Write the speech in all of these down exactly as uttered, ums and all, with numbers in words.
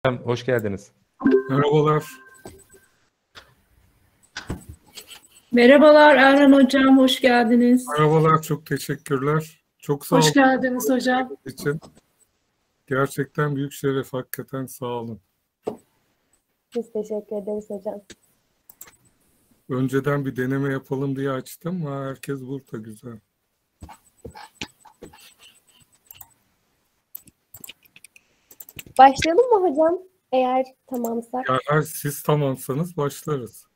Hoş geldiniz. Merhabalar. Merhabalar Erhan Hocam, hoş geldiniz. Merhabalar, çok teşekkürler. Çok sağ Hoş olun geldiniz hocam. için. Gerçekten büyük şeref, hakikaten sağ olun. Biz teşekkür ederiz hocam. Önceden bir deneme yapalım diye açtım ama herkes burada, güzel. Başlayalım mı hocam? Eğer tamamsak. Ya, eğer siz tamamsanız başlarız.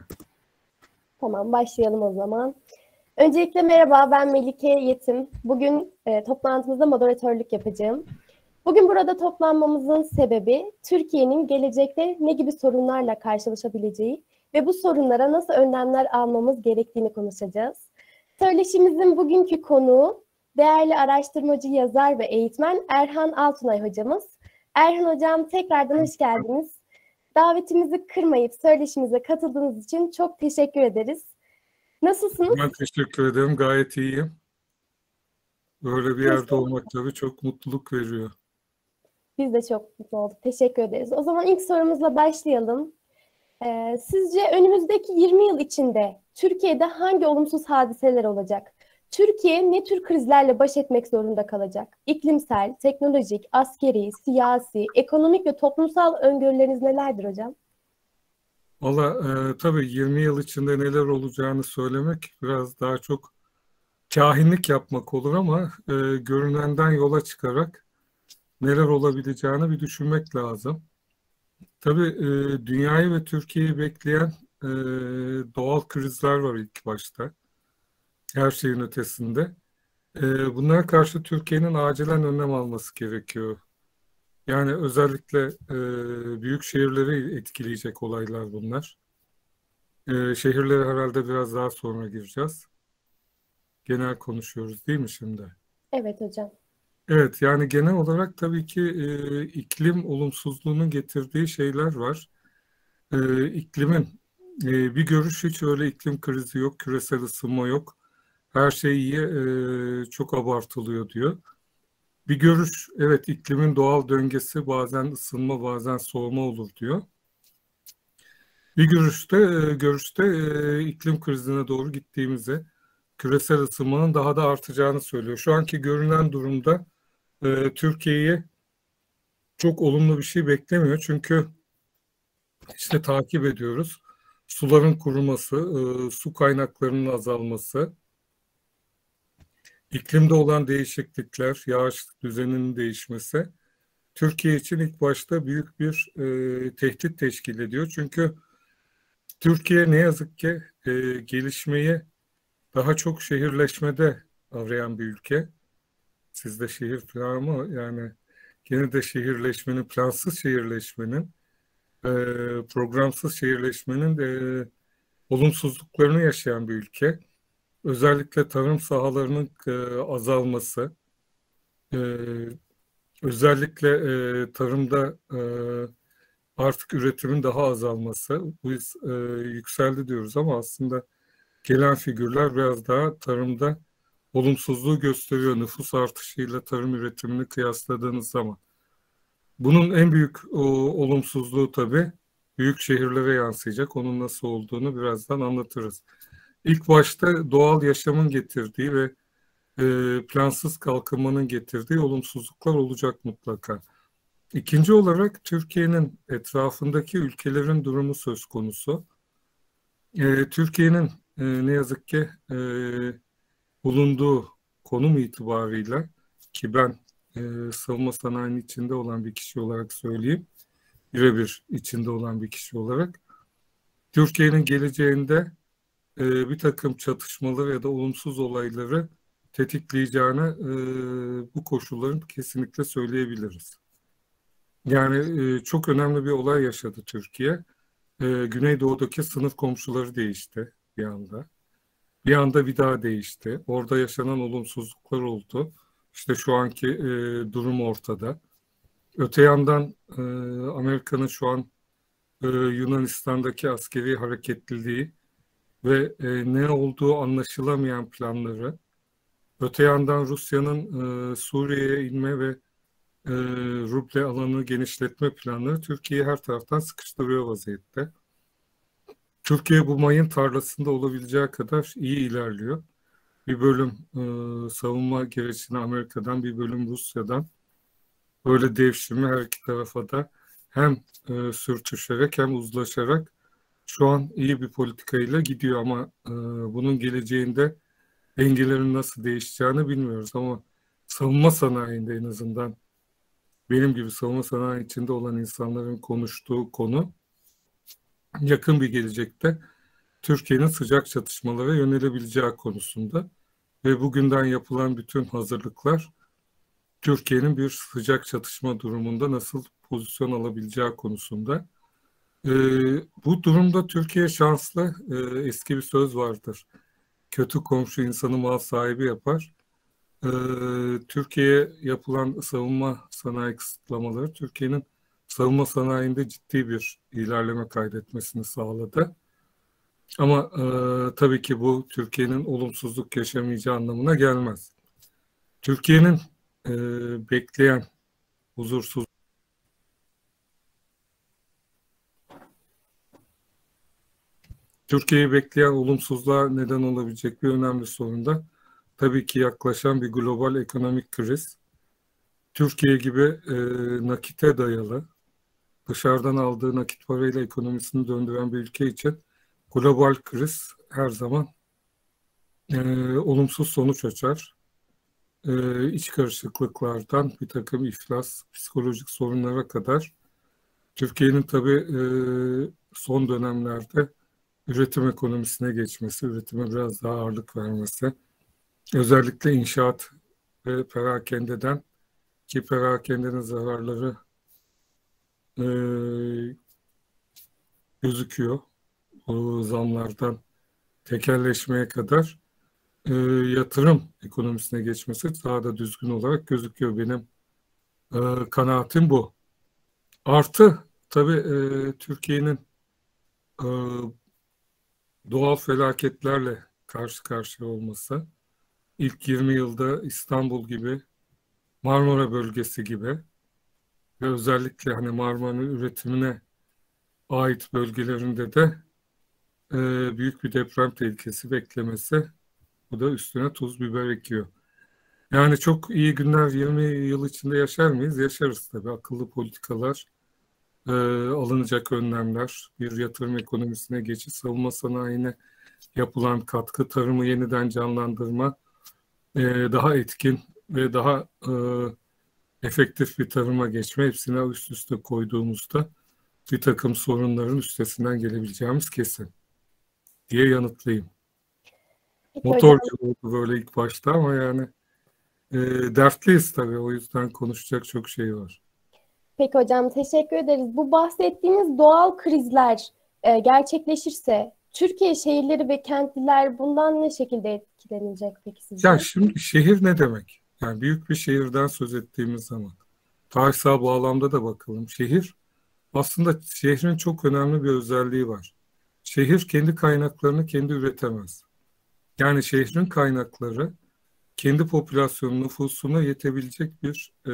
Tamam, başlayalım o zaman. Öncelikle merhaba, ben Melike Yetim. Bugün e, toplantımızda moderatörlük yapacağım. Bugün burada toplanmamızın sebebi Türkiye'nin gelecekte ne gibi sorunlarla karşılaşabileceği ve bu sorunlara nasıl önlemler almamız gerektiğini konuşacağız. Söyleşimizin bugünkü konuğu değerli araştırmacı, yazar ve eğitmen Erhan Altunay hocamız. Erhan hocam, tekrardan hoş geldiniz. Davetimizi kırmayıp söyleşimize katıldığınız için çok teşekkür ederiz. Nasılsınız? Ben teşekkür ederim, gayet iyiyim. Böyle bir yerde olmak tabii çok mutluluk veriyor. Biz de çok mutlu olduk. Teşekkür ederiz. O zaman ilk sorumuzla başlayalım. Ee, sizce önümüzdeki yirmi yıl içinde Türkiye'de hangi olumsuz hadiseler olacak? Türkiye ne tür krizlerle baş etmek zorunda kalacak? İklimsel, teknolojik, askeri, siyasi, ekonomik ve toplumsal öngörüleriniz nelerdir hocam? Valla e, tabii yirmi yıl içinde neler olacağını söylemek biraz daha çok kahinlik yapmak olur ama e, görünenden yola çıkarak neler olabileceğini bir düşünmek lazım. Tabii e, dünyayı ve Türkiye'yi bekleyen e, doğal krizler var ilk başta. Her şeyin ötesinde. E, bunlara karşı Türkiye'nin acilen önlem alması gerekiyor. Yani özellikle e, büyük şehirleri etkileyecek olaylar bunlar. E, şehirlere herhalde biraz daha sonra gireceğiz. Genel konuşuyoruz değil mi şimdi? Evet hocam. Evet, yani genel olarak tabii ki e, iklim olumsuzluğunun getirdiği şeyler var. E, iklimin e, bir görüş, hiç öyle iklim krizi yok, küresel ısınma yok. Her şey iyi, e, çok abartılıyor diyor. Bir görüş, evet, iklimin doğal döngesi bazen ısınma bazen soğuma olur diyor. Bir görüşte, e, görüşte e, iklim krizine doğru gittiğimizi, küresel ısınmanın daha da artacağını söylüyor. Şu anki görünen durumda e, Türkiye'yi çok olumlu bir şey beklemiyor. Çünkü işte takip ediyoruz. Suların kuruması, e, su kaynaklarının azalması, iklimde olan değişiklikler, yağış düzeninin değişmesi Türkiye için ilk başta büyük bir e, tehdit teşkil ediyor. Çünkü Türkiye ne yazık ki e, gelişmeyi daha çok şehirleşmede arayan bir ülke. Sizde şehir planı mı? Yani gene de şehirleşmenin, plansız şehirleşmenin, e, programsız şehirleşmenin de olumsuzluklarını yaşayan bir ülke. Özellikle tarım sahalarının e, azalması, e, özellikle e, tarımda e, artık üretimin daha azalması, bu e, yükseldi diyoruz ama aslında gelen figürler biraz daha tarımda olumsuzluğu gösteriyor nüfus artışıyla tarım üretimini kıyasladığınız zaman. Bunun en büyük o, olumsuzluğu tabii büyük şehirlere yansıyacak. Onun nasıl olduğunu birazdan anlatırız. İlk başta doğal yaşamın getirdiği ve e, plansız kalkınmanın getirdiği olumsuzluklar olacak mutlaka. İkinci olarak Türkiye'nin etrafındaki ülkelerin durumu söz konusu. E, Türkiye'nin e, ne yazık ki e, bulunduğu konum itibarıyla, ki ben e, savunma sanayinin içinde olan bir kişi olarak söyleyeyim, birebir içinde olan bir kişi olarak, Türkiye'nin geleceğinde e, bir takım çatışmaları ya da olumsuz olayları tetikleyeceğini e, bu koşulların kesinlikle söyleyebiliriz. Yani e, çok önemli bir olay yaşadı Türkiye. E, Güneydoğu'daki sınıf komşuları değişti bir anda. Bir anda bir daha değişti. Orada yaşanan olumsuzluklar oldu. İşte şu anki e, durum ortada. Öte yandan e, Amerika'nın şu an e, Yunanistan'daki askeri hareketliliği ve e, ne olduğu anlaşılamayan planları. Öte yandan Rusya'nın e, Suriye'ye inme ve e, ruble alanını genişletme planları Türkiye'yi her taraftan sıkıştırıyor vaziyette. Türkiye bu mayın tarlasında olabileceği kadar iyi ilerliyor. Bir bölüm e, savunma gereçini Amerika'dan, bir bölüm Rusya'dan böyle devşirme her iki tarafa da hem e, sürtüşerek hem uzlaşarak şu an iyi bir politikayla gidiyor ama e, bunun geleceğinde dengelerin nasıl değişeceğini bilmiyoruz ama savunma sanayinde en azından benim gibi savunma sanayi içinde olan insanların konuştuğu konu yakın bir gelecekte Türkiye'nin sıcak çatışmalara yönelebileceği konusunda ve bugünden yapılan bütün hazırlıklar Türkiye'nin bir sıcak çatışma durumunda nasıl pozisyon alabileceği konusunda. Ee, bu durumda Türkiye şanslı. Ee, eski bir söz vardır. Kötü komşu insanı mal sahibi yapar. Ee, Türkiye'ye yapılan savunma sanayi kısıtlamaları Türkiye'nin savunma sanayinde ciddi bir ilerleme kaydetmesini sağladı. Ama e, tabii ki bu Türkiye'nin olumsuzluk yaşamayacağı anlamına gelmez. Türkiye'nin e, bekleyen huzursuz Türkiye'yi bekleyen olumsuzluğa neden olabilecek bir önemli sorun da tabii ki yaklaşan bir global ekonomik kriz. Türkiye gibi e, nakite dayalı, dışarıdan aldığı nakit parayla ekonomisini döndüren bir ülke için global kriz her zaman e, olumsuz sonuç açar. E, iç karışıklıklardan bir takım iflas, psikolojik sorunlara kadar Türkiye'nin tabii e, son dönemlerde üretim ekonomisine geçmesi, üretime biraz daha ağırlık vermesi, özellikle inşaat ve perakendeden ki perakendenin zararları e, gözüküyor. O zamlardan tekelleşmeye kadar e, yatırım ekonomisine geçmesi daha da düzgün olarak gözüküyor. Benim e, kanaatim bu. Artı tabii e, Türkiye'nin e, doğal felaketlerle karşı karşıya olması, ilk yirmi yılda İstanbul gibi, Marmara bölgesi gibi ve özellikle hani Marmara'nın üretimine ait bölgelerinde de e, büyük bir deprem tehlikesi beklemesi, bu da üstüne tuz biber ekiyor. Yani çok iyi günler yirmi yıl içinde yaşar mıyız? Yaşarız tabii. Akıllı politikalar, e, alınacak önlemler, bir yatırım ekonomisine geçiş, savunma sanayine yapılan katkı, tarımı yeniden canlandırma, e, daha etkin ve daha e, efektif bir tarıma geçme, hepsini üst üste koyduğumuzda bir takım sorunların üstesinden gelebileceğimiz kesin diye yanıtlayayım. Peki Motorcu hocam, oldu böyle ilk başta ama yani e, dertliyiz tabii, o yüzden konuşacak çok şey var. peki hocam teşekkür ederiz. Bu bahsettiğiniz doğal krizler e, gerçekleşirse Türkiye şehirleri ve kentliler bundan ne şekilde etkilenecek peki sizce? Ya şimdi şehir ne demek? Yani büyük bir şehirden söz ettiğimiz zaman tarihsel bağlamda da bakalım. Şehir aslında şehrin çok önemli bir özelliği var. Şehir kendi kaynaklarını kendi üretemez. Yani şehrin kaynakları kendi popülasyon nüfusuna yetebilecek bir e,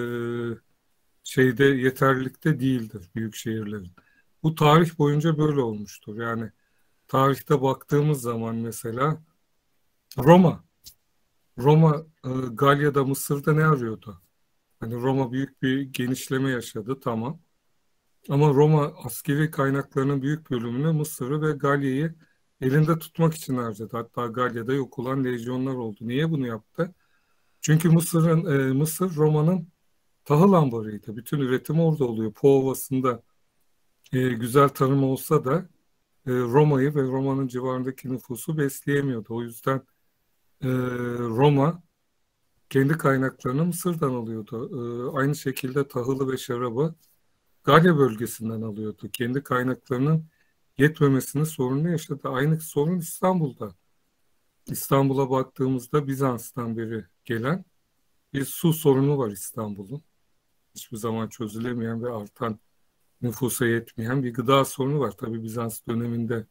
şeyde yeterlilikte değildir büyük şehirlerin. Bu tarih boyunca böyle olmuştur. Yani tarihte baktığımız zaman mesela Roma, Roma e, Galya'da, Mısır'da ne arıyordu? Hani Roma büyük bir genişleme yaşadı, tamam. Ama Roma askeri kaynaklarının büyük bölümünü Mısır'ı ve Galya'yı elinde tutmak için harcadı. Hatta Galya'da yok olan lejyonlar oldu. Niye bunu yaptı? Çünkü Mısır'ın e, Mısır Roma'nın tahıl ambarıydı. Bütün üretim orada oluyor. Po Ovası'nda e, güzel tarım olsa da e, Roma'yı ve Roma'nın civarındaki nüfusu besleyemiyordu. O yüzden e, Roma kendi kaynaklarını Mısır'dan alıyordu. E, aynı şekilde tahılı ve şarabı Galya bölgesinden alıyordu. Kendi kaynaklarının yetmemesinin sorunu yaşadı. Aynı sorun İstanbul'da. İstanbul'a baktığımızda Bizans'tan beri gelen bir su sorunu var İstanbul'un. Hiçbir zaman çözülemeyen ve artan nüfusa yetmeyen bir gıda sorunu var. Tabii Bizans döneminde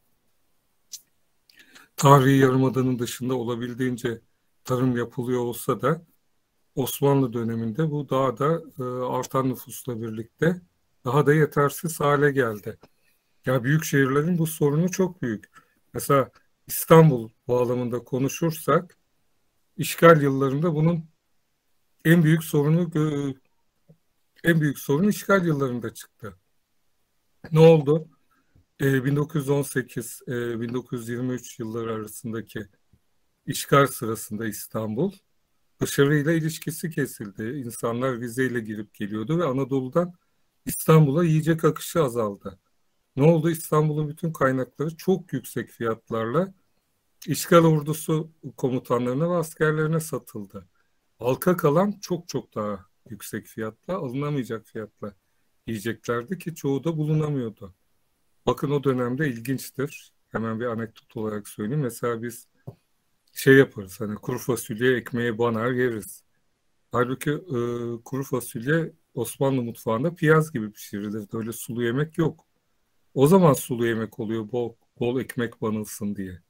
tarihi yarımadanın dışında olabildiğince tarım yapılıyor olsa da Osmanlı döneminde bu daha da e, artan nüfusla birlikte daha da yetersiz hale geldi. Ya büyük şehirlerin bu sorunu çok büyük. Mesela İstanbul bağlamında konuşursak işgal yıllarında bunun en büyük sorunu gö- en büyük sorun işgal yıllarında çıktı. Ne oldu? E, bin dokuz yüz on sekiz e, bin dokuz yüz yirmi üç yılları arasındaki işgal sırasında İstanbul dışarıyla ilişkisi kesildi. İnsanlar vizeyle girip geliyordu ve Anadolu'dan İstanbul'a yiyecek akışı azaldı. Ne oldu? İstanbul'un bütün kaynakları çok yüksek fiyatlarla işgal ordusu komutanlarına ve askerlerine satıldı. Halka kalan çok çok daha yüksek fiyatla, alınamayacak fiyatla yiyeceklerdi ki çoğu da bulunamıyordu. Bakın o dönemde ilginçtir. Hemen bir anekdot olarak söyleyeyim. Mesela biz şey yaparız, hani kuru fasulye ekmeğe banar yeriz. Halbuki e, kuru fasulye Osmanlı mutfağında piyaz gibi pişirilir. Öyle sulu yemek yok. O zaman sulu yemek oluyor, bol, bol ekmek banılsın diye.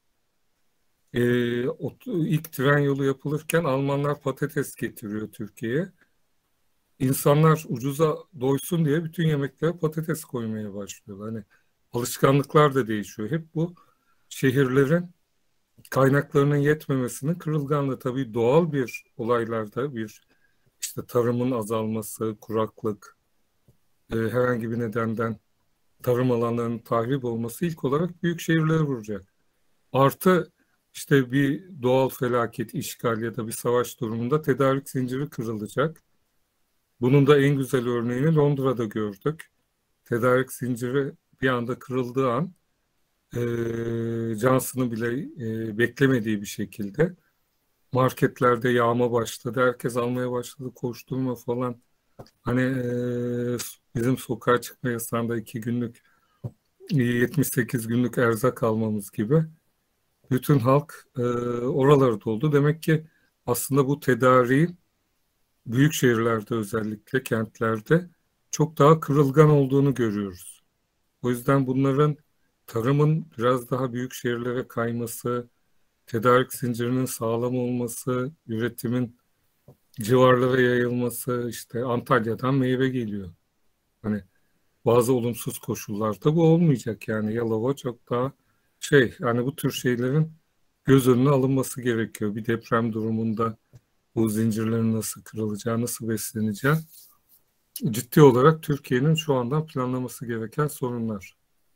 E, o, ilk tren yolu yapılırken Almanlar patates getiriyor Türkiye'ye. İnsanlar ucuza doysun diye bütün yemeklere patates koymaya başlıyorlar. Hani alışkanlıklar da değişiyor. Hep bu şehirlerin kaynaklarının yetmemesinin kırılganlığı, tabii doğal bir olaylarda bir işte tarımın azalması, kuraklık, e, herhangi bir nedenden tarım alanlarının tahrip olması ilk olarak büyük şehirlere vuracak. Artı işte bir doğal felaket, işgal ya da bir savaş durumunda tedarik zinciri kırılacak. Bunun da en güzel örneğini Londra'da gördük. Tedarik zinciri bir anda kırıldığı an e, Johnson'ın bile e, beklemediği bir şekilde marketlerde yağma başladı. Herkes almaya başladı, koşturma falan. Hani e, bizim sokağa çıkma yasağında iki günlük, yetmiş sekiz günlük erzak almamız gibi. Bütün halk e, oralara doldu. Demek ki aslında bu tedariğin büyük şehirlerde, özellikle kentlerde çok daha kırılgan olduğunu görüyoruz. O yüzden bunların, tarımın biraz daha büyük şehirlere kayması, tedarik zincirinin sağlam olması, üretimin civarlara yayılması, işte Antalya'dan meyve geliyor. Hani bazı olumsuz koşullarda bu olmayacak, yani Yalova çok daha şey, yani bu tür şeylerin göz önüne alınması gerekiyor. Bir deprem durumunda bu zincirlerin nasıl kırılacağı, nasıl besleneceği ciddi olarak Türkiye'nin şu anda planlaması gereken sorunlar.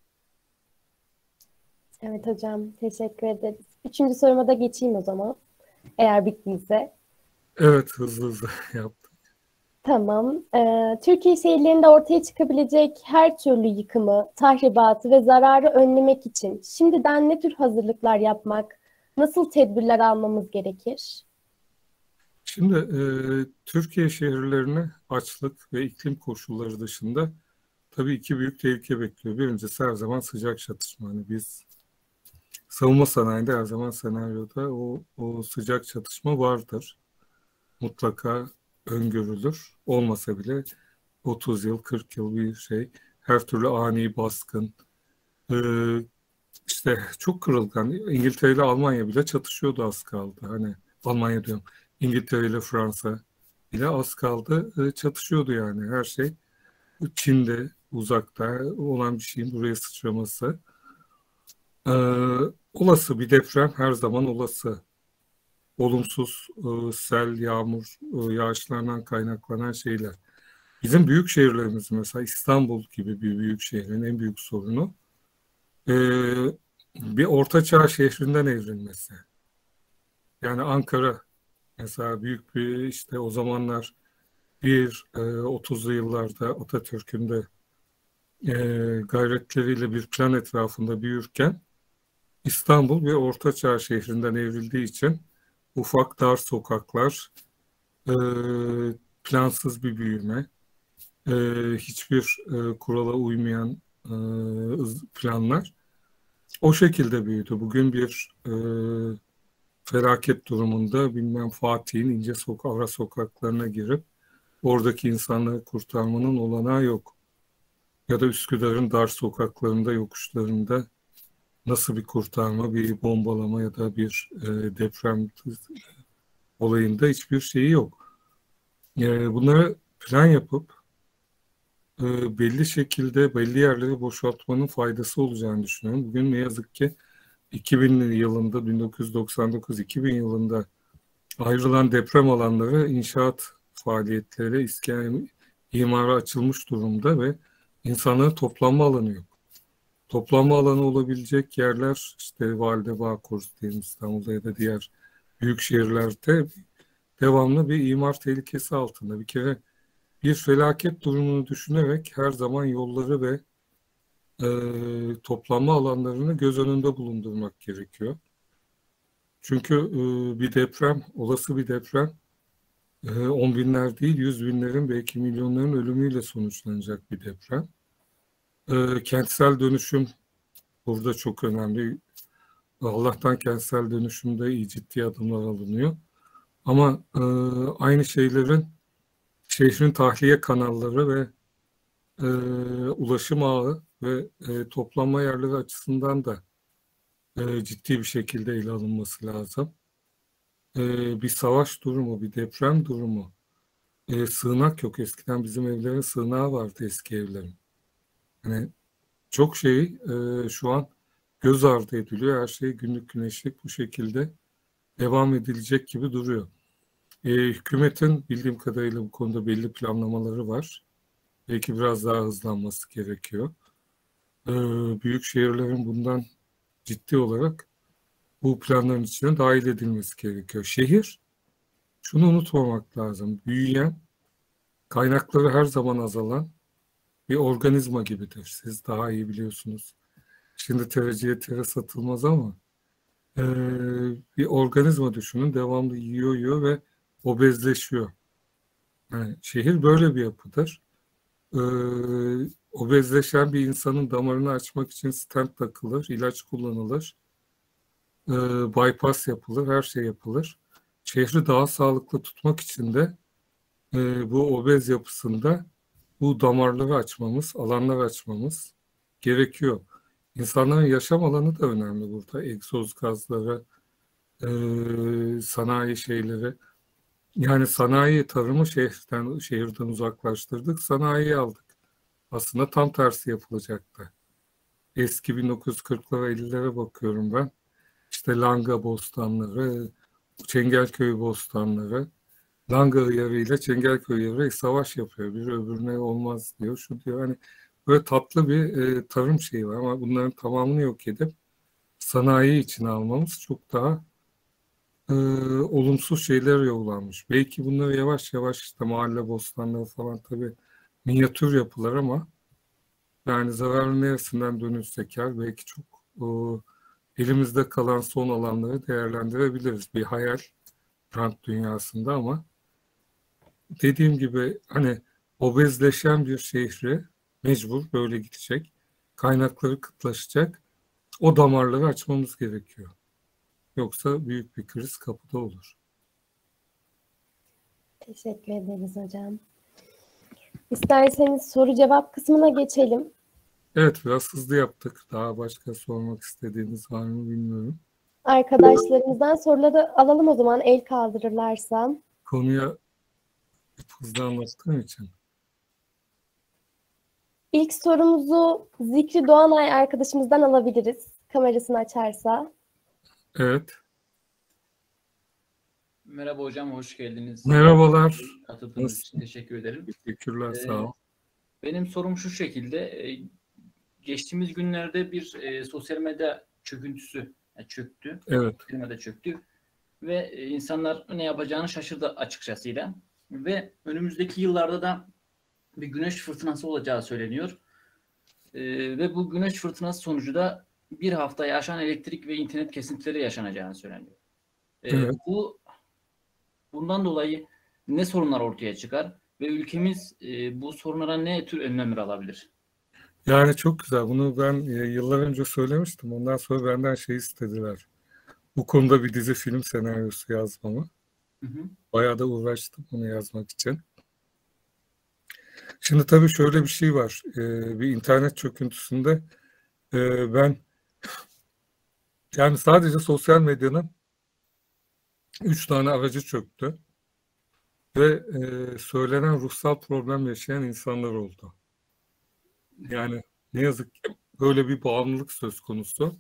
Evet hocam, teşekkür ederiz. Üçüncü soruma da geçeyim o zaman. Eğer bittiyse. Evet, hızlı hızlı yaptım. Tamam. Ee, Türkiye şehirlerinde ortaya çıkabilecek her türlü yıkımı, tahribatı ve zararı önlemek için şimdiden ne tür hazırlıklar yapmak, nasıl tedbirler almamız gerekir? Şimdi e, Türkiye şehirlerine açlık ve iklim koşulları dışında tabii iki büyük tehlike bekliyor. Birincisi her zaman sıcak çatışma. Hani biz savunma sanayinde her zaman senaryoda o, o sıcak çatışma vardır. Mutlaka öngörülür. Olmasa bile otuz yıl, kırk yıl bir şey. Her türlü ani baskın. Ee, işte çok kırılgan. İngiltere ile Almanya bile çatışıyordu, az kaldı. Hani Almanya diyorum. İngiltere ile Fransa bile az kaldı. Ee, çatışıyordu yani her şey. Çin'de uzakta olan bir şeyin buraya sıçraması. Ee, olası bir deprem her zaman olası. Olumsuz e, sel, yağmur, e, yağışlardan kaynaklanan şeyler. Bizim büyük şehirlerimiz, mesela İstanbul gibi bir büyük şehrin en büyük sorunu e, bir ortaçağ şehrinden evrilmesi. Yani Ankara mesela büyük bir, işte o zamanlar bir e, otuzlu yıllarda Atatürk'ün de e, gayretleriyle bir plan etrafında büyürken İstanbul bir ortaçağ şehrinden evrildiği için ufak dar sokaklar, e, plansız bir büyüme, e, hiçbir e, kurala uymayan e, planlar o şekilde büyüdü. Bugün bir e, felaket durumunda bilmem Fatih'in ince sokak, ara sokaklarına girip oradaki insanları kurtarmanın olanağı yok. Ya da Üsküdar'ın dar sokaklarında, yokuşlarında nasıl bir kurtarma, bir bombalama ya da bir e, deprem olayında hiçbir şeyi yok. E, bunları plan yapıp e, belli şekilde belli yerleri boşaltmanın faydası olacağını düşünüyorum. Bugün ne yazık ki iki bin yılında, bin dokuz yüz doksan dokuz iki bin yılında ayrılan deprem alanları inşaat faaliyetleri, iskan, imara açılmış durumda ve insanların toplanma alanı yok. Toplanma alanı olabilecek yerler işte Valide Bağkur diyelim İstanbul'da ya da diğer büyük şehirlerde devamlı bir imar tehlikesi altında. Bir kere bir felaket durumunu düşünerek her zaman yolları ve e, toplanma alanlarını göz önünde bulundurmak gerekiyor. Çünkü e, bir deprem, olası bir deprem e, on binler değil, yüz binlerin belki milyonların ölümüyle sonuçlanacak bir deprem. E, kentsel dönüşüm burada çok önemli. Allah'tan kentsel dönüşümde iyi ciddi adımlar alınıyor. Ama e, aynı şeylerin şehrin tahliye kanalları ve e, ulaşım ağı ve e, toplanma yerleri açısından da e, ciddi bir şekilde ele alınması lazım. E, bir savaş durumu, bir deprem durumu, e, sığınak yok. Eskiden bizim evlerin sığınağı vardı, eski evlerin. Yani çok şey e, şu an göz ardı ediliyor. Her şey günlük güneşlik bu şekilde devam edilecek gibi duruyor. E, hükümetin bildiğim kadarıyla bu konuda belli planlamaları var. Belki biraz daha hızlanması gerekiyor. E, büyük şehirlerin bundan ciddi olarak bu planların içine dahil edilmesi gerekiyor. Şehir, şunu unutmamak lazım. Büyüyen, kaynakları her zaman azalan bir organizma gibidir. Siz daha iyi biliyorsunuz. Şimdi tereciye tere satılmaz ama e, bir organizma düşünün. Devamlı yiyor yiyor ve obezleşiyor. Yani şehir böyle bir yapıdır. E, obezleşen bir insanın damarını açmak için stent takılır, ilaç kullanılır, e, bypass yapılır, her şey yapılır. Şehri daha sağlıklı tutmak için de e, bu obez yapısında bu damarları açmamız, alanlar açmamız gerekiyor. İnsanların yaşam alanı da önemli burada. Egzoz gazları, e, sanayi şeyleri. Yani sanayi, tarımı şehirden, şehirden uzaklaştırdık, sanayiyi aldık. Aslında tam tersi yapılacaktı. Eski bin dokuz yüz kırklara ellilere bakıyorum ben. İşte Langa bostanları, Çengelköy bostanları, Langa hıyarı ile Çengelköy hıyarı savaş yapıyor. Bir öbürüne olmaz diyor, şu diyor. Hani böyle tatlı bir e, tarım şeyi var ama bunların tamamını yok edip sanayi içine almamız çok daha e, olumsuz şeyler yollanmış. Belki bunları yavaş yavaş işte mahalle bostanları falan tabii minyatür yapılar ama yani zararın neresinden dönülse kâr belki çok o, elimizde kalan son alanları değerlendirebiliriz. Bir hayal rant dünyasında ama dediğim gibi hani obezleşen bir şehri mecbur böyle gidecek. Kaynakları kıtlaşacak. O damarları açmamız gerekiyor. Yoksa büyük bir kriz kapıda olur. Teşekkür ederiz hocam. İsterseniz soru cevap kısmına geçelim. Evet, biraz hızlı yaptık. Daha başka sormak istediğiniz var mı bilmiyorum. Arkadaşlarımızdan soruları alalım o zaman, el kaldırırlarsa. Konuya hızlı anlattığım için. İlk sorumuzu Zikri Doğanay arkadaşımızdan alabiliriz. Kamerasını açarsa. Evet. Merhaba hocam, hoş geldiniz. Merhabalar. Katıldığınız için teşekkür ederim. Teşekkürler, Ee, sağ ol. Benim sorum şu şekilde. Geçtiğimiz günlerde bir e, sosyal medya çöküntüsü yani çöktü. Evet. Sosyal medya çöktü. Ve e, insanlar ne yapacağını şaşırdı açıkçasıyla. Ve önümüzdeki yıllarda da bir güneş fırtınası olacağı söyleniyor. E, ve bu güneş fırtınası sonucu da bir hafta yaşanan elektrik ve internet kesintileri yaşanacağını söyleniyor. E, Evet. Bu Bundan dolayı ne sorunlar ortaya çıkar ve ülkemiz e, bu sorunlara ne tür önlemler alabilir? Yani çok güzel. Bunu ben e, yıllar önce söylemiştim. Ondan sonra benden şey istediler. Bu konuda bir dizi film senaryosu yazmamı. Hı hı. Bayağı da uğraştım bunu yazmak için. Şimdi tabii şöyle bir şey var. E, bir internet çöküntüsünde e, ben yani sadece sosyal medyanın üç tane aracı çöktü. ve e, söylenen ruhsal problem yaşayan insanlar oldu. Yani ne yazık ki böyle bir bağımlılık söz konusu.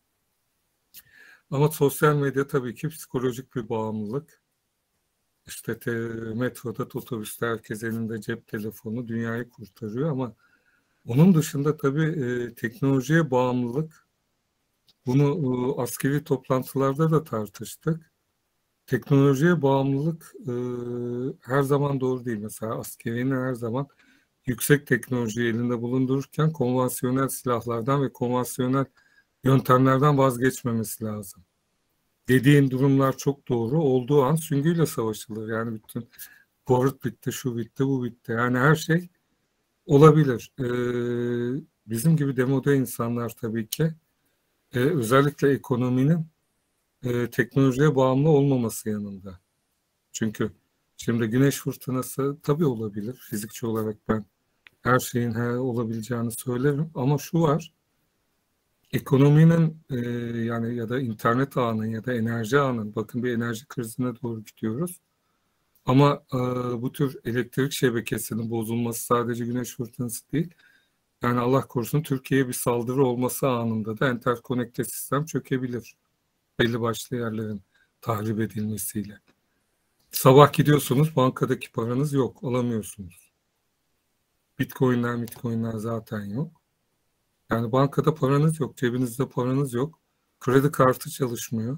Ama sosyal medya tabii ki psikolojik bir bağımlılık. İşte te, metroda, otobüste herkes elinde cep telefonu dünyayı kurtarıyor ama onun dışında tabii e, teknolojiye bağımlılık, bunu e, askeri toplantılarda da tartıştık. Teknolojiye bağımlılık e, her zaman doğru değil. Mesela askerinin her zaman yüksek teknolojiyi elinde bulundururken konvansiyonel silahlardan ve konvansiyonel yöntemlerden vazgeçmemesi lazım. Dediğin durumlar çok doğru. Olduğu an süngüyle savaşılır. Yani bütün Covid bitti, şu bitti, bu bitti. Yani her şey olabilir. Ee, bizim gibi demode insanlar tabii ki e, özellikle ekonominin e, teknolojiye bağımlı olmaması yanında. Çünkü şimdi güneş fırtınası tabii olabilir. Fizikçi olarak ben her şeyin he, olabileceğini söylerim. Ama şu var, ekonominin e, yani ya da internet ağının ya da enerji ağının, bakın bir enerji krizine doğru gidiyoruz. Ama e, bu tür elektrik şebekesinin bozulması sadece güneş fırtınası değil. Yani Allah korusun Türkiye'ye bir saldırı olması anında da enterkonekte sistem çökebilir. Belli başlı yerlerin tahrip edilmesiyle. Sabah gidiyorsunuz, bankadaki paranız yok, alamıyorsunuz. Bitcoin'ler, Bitcoin'ler zaten yok. Yani bankada paranız yok, cebinizde paranız yok. Kredi kartı çalışmıyor.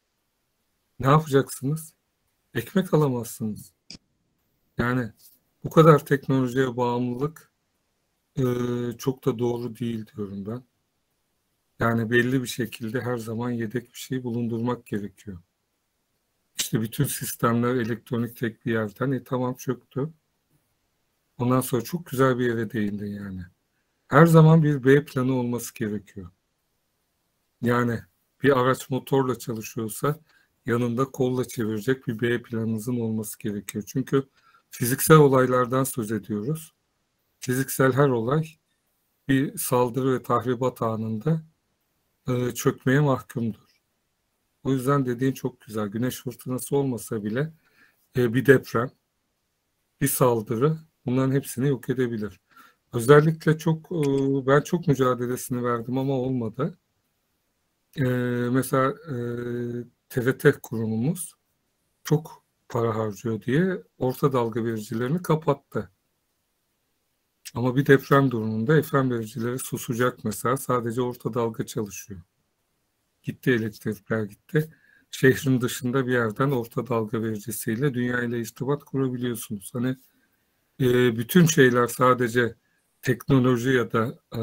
Ne yapacaksınız? Ekmek alamazsınız. Yani bu kadar teknolojiye bağımlılık e, çok da doğru değil diyorum ben. Yani belli bir şekilde her zaman yedek bir şey bulundurmak gerekiyor. İşte bütün sistemler elektronik tek bir yerden. E tamam çöktü. Ondan sonra çok güzel bir yere değindin yani. Her zaman bir B planı olması gerekiyor. Yani bir araç motorla çalışıyorsa yanında kolla çevirecek bir B planınızın olması gerekiyor. Çünkü fiziksel olaylardan söz ediyoruz. Fiziksel her olay bir saldırı ve tahribat anında e, çökmeye mahkumdur. O yüzden dediğin çok güzel. Güneş fırtınası olmasa bile e, bir deprem, bir saldırı bunların hepsini yok edebilir. Özellikle çok e, ben çok mücadelesini verdim ama olmadı. E, mesela e, T R T kurumumuz çok para harcıyor diye orta dalga vericilerini kapattı. Ama bir deprem durumunda F M vericileri susacak mesela. Sadece orta dalga çalışıyor. Gitti elektrikler gitti. Şehrin dışında bir yerden orta dalga vericisiyle dünya ile irtibat kurabiliyorsunuz. Hani e, bütün şeyler sadece teknoloji ya da e,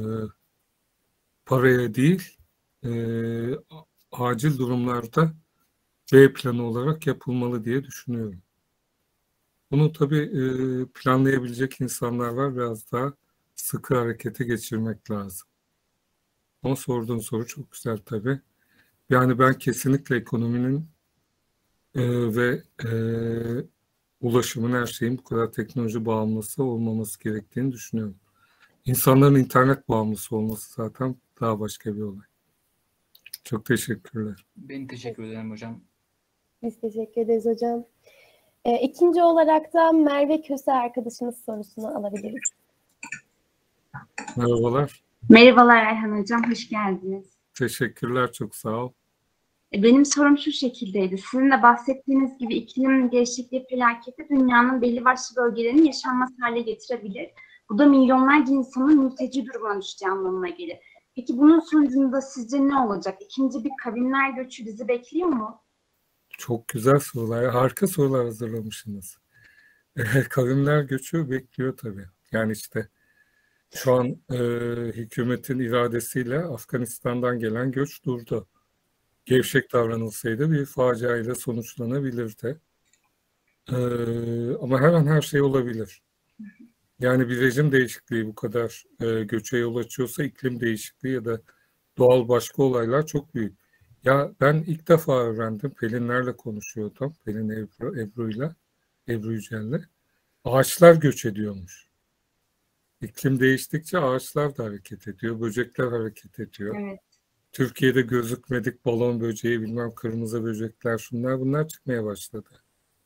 paraya değil, e, acil durumlarda B planı olarak yapılmalı diye düşünüyorum. Bunu tabii e, planlayabilecek insanlar var. Biraz daha sıkı harekete geçirmek lazım. Ama sorduğun soru çok güzel tabii. Yani ben kesinlikle ekonominin e, ve e, ulaşımın, her şeyin bu kadar teknoloji bağımlısı olmaması gerektiğini düşünüyorum. İnsanların internet bağımlısı olması zaten daha başka bir olay. Çok teşekkürler. Ben teşekkür ederim hocam. Biz teşekkür ederiz hocam. E, ikinci olarak da Merve Köse arkadaşımız sorusunu alabiliriz. Merhabalar. Merhabalar Ayhan Hocam, hoş geldiniz. Teşekkürler, çok sağ ol. Benim sorum şu şekildeydi. Sizin de bahsettiğiniz gibi iklim değişikliği felaketi dünyanın belli başlı bölgelerini yaşanmaz hale getirebilir. Bu da milyonlarca insanın mülteci durumuna düşeceği anlamına gelir. Peki bunun sonucunda sizce ne olacak? İkinci bir kavimler göçü bizi bekliyor mu? Çok güzel sorular, harika sorular hazırlamışsınız. Kavimler göçü bekliyor tabii. Yani işte şu an e, hükümetin iradesiyle Afganistan'dan gelen göç durdu. Gevşek davranılsaydı bir faciayla sonuçlanabilirdi. E, ama her an her şey olabilir. Yani bir rejim değişikliği bu kadar e, göçe yol açıyorsa iklim değişikliği ya da doğal başka olaylar çok büyük. Ya ben ilk defa öğrendim, Pelinlerle konuşuyordum, Pelin Ebru, Ebru'yla, Ebru Yücel'le. Ağaçlar göç ediyormuş. İklim değiştikçe ağaçlar da hareket ediyor, böcekler hareket ediyor. Evet. Türkiye'de gözükmedik balon böceği, bilmem kırmızı böcekler, şunlar bunlar çıkmaya başladı.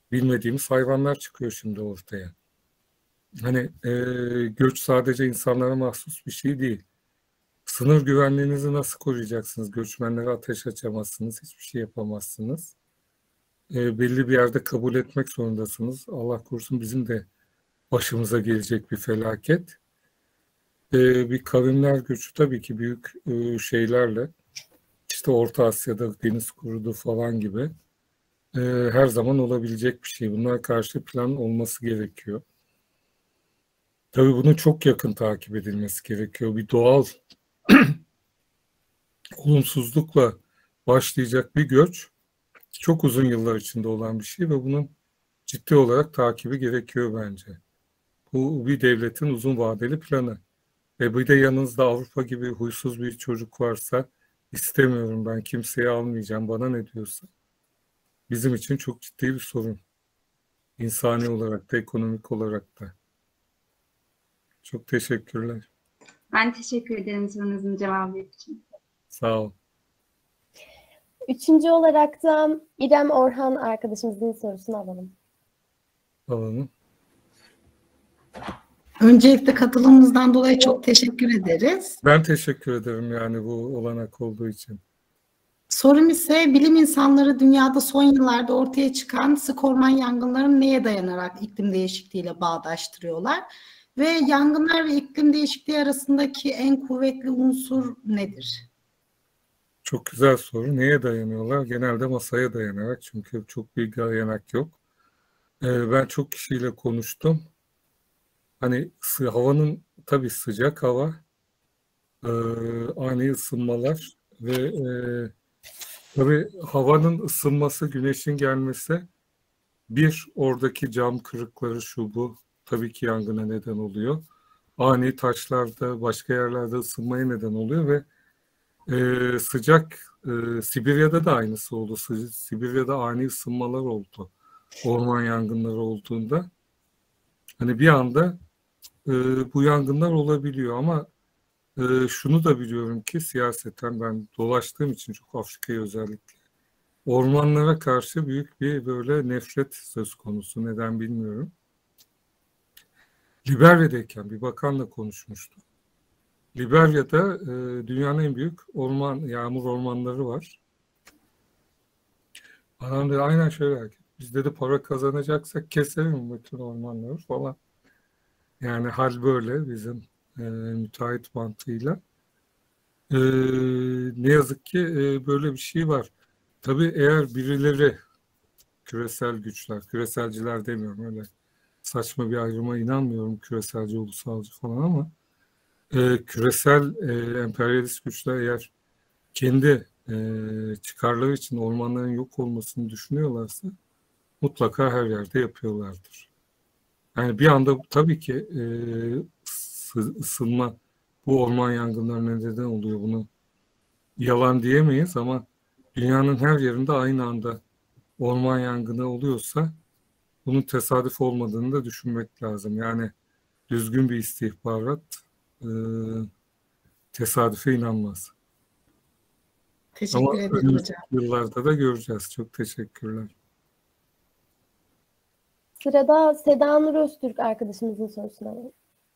bilmediğimiz hayvanlar çıkıyor şimdi ortaya. Hani e, göç sadece insanlara mahsus bir şey değil. Sınır güvenliğinizi nasıl koruyacaksınız? Göçmenlere ateş açamazsınız, hiçbir şey yapamazsınız. E, belli bir yerde kabul etmek zorundasınız. Allah korusun bizim de başımıza gelecek bir felaket. E, bir kavimler göçü tabii ki büyük e, şeylerle, işte Orta Asya'da deniz kurudu falan gibi e, her zaman olabilecek bir şey. Bunlara karşı plan olması gerekiyor. Tabii bunun çok yakın takip edilmesi gerekiyor. Bir doğal olumsuzlukla başlayacak bir göç çok uzun yıllar içinde olan bir şey ve bunun ciddi olarak takibi gerekiyor bence. Bu bir devletin uzun vadeli planı. Ve bir de yanınızda Avrupa gibi huysuz bir çocuk varsa istemiyorum, ben kimseye almayacağım, bana ne diyorsa bizim için çok ciddi bir sorun. İnsani olarak da ekonomik olarak da. Çok teşekkürler. Ben teşekkür ederim sorunuzun cevabı için. Sağ ol. Üçüncü olarak da İrem Orhan arkadaşımızın sorusunu alalım. Alalım. Öncelikle katılımınızdan dolayı çok teşekkür ederiz. Ben teşekkür ederim yani bu olanak olduğu için. Sorum ise bilim insanları dünyada son yıllarda ortaya çıkan sık orman yangınlarını neye dayanarak iklim değişikliğiyle bağdaştırıyorlar? Ve yangınlar ve iklim değişikliği arasındaki en kuvvetli unsur nedir? Çok güzel soru. Neye dayanıyorlar? Genelde masaya dayanarak, çünkü çok bir dayanak yok. Ee, ben çok kişiyle konuştum. Hani sı- havanın tabii sıcak hava, e, ani ısınmalar ve e, tabii havanın ısınması, güneşin gelmesi, bir oradaki cam kırıkları şu bu tabii ki yangına neden oluyor. Ani taşlarda başka yerlerde ısınmaya neden oluyor ve e, sıcak e, Sibirya'da da aynısı oldu. Sı- Sibirya'da ani ısınmalar oldu. Orman yangınları olduğunda. Hani bir anda e, bu yangınlar olabiliyor ama e, şunu da biliyorum ki siyaseten ben dolaştığım için çok Afrika'ya özellikle ormanlara karşı büyük bir böyle nefret söz konusu. Neden bilmiyorum. Liberya'dayken bir bakanla konuşmuştum. Liberya'da e, dünyanın en büyük orman, yağmur ormanları var. Adam dedi aynen şöyle, biz dedi para kazanacaksak keselim bütün ormanları falan. Yani hal böyle bizim e, müteahhit mantığıyla. E, ne yazık ki e, böyle bir şey var. Tabii eğer birileri, küresel güçler, küreselciler demiyorum, öyle saçma bir ayrıma inanmıyorum, küreselci, ulusalcı falan, ama e, küresel e, emperyalist güçler eğer kendi e, çıkarları için ormanların yok olmasını düşünüyorlarsa mutlaka her yerde yapıyorlardır. Yani bir anda tabii ki e, ısınma bu orman yangınlarına neden oluyor, bunu yalan diyemeyiz ama dünyanın her yerinde aynı anda orman yangını oluyorsa bunun tesadüf olmadığını da düşünmek lazım. Yani düzgün bir istihbarat e, tesadüfe inanmaz. Teşekkür Ama ederim önümüzdeki hocam. yıllarda da göreceğiz. Çok teşekkürler. Sırada Seda Nur Öztürk arkadaşımızın sorusunu alalım.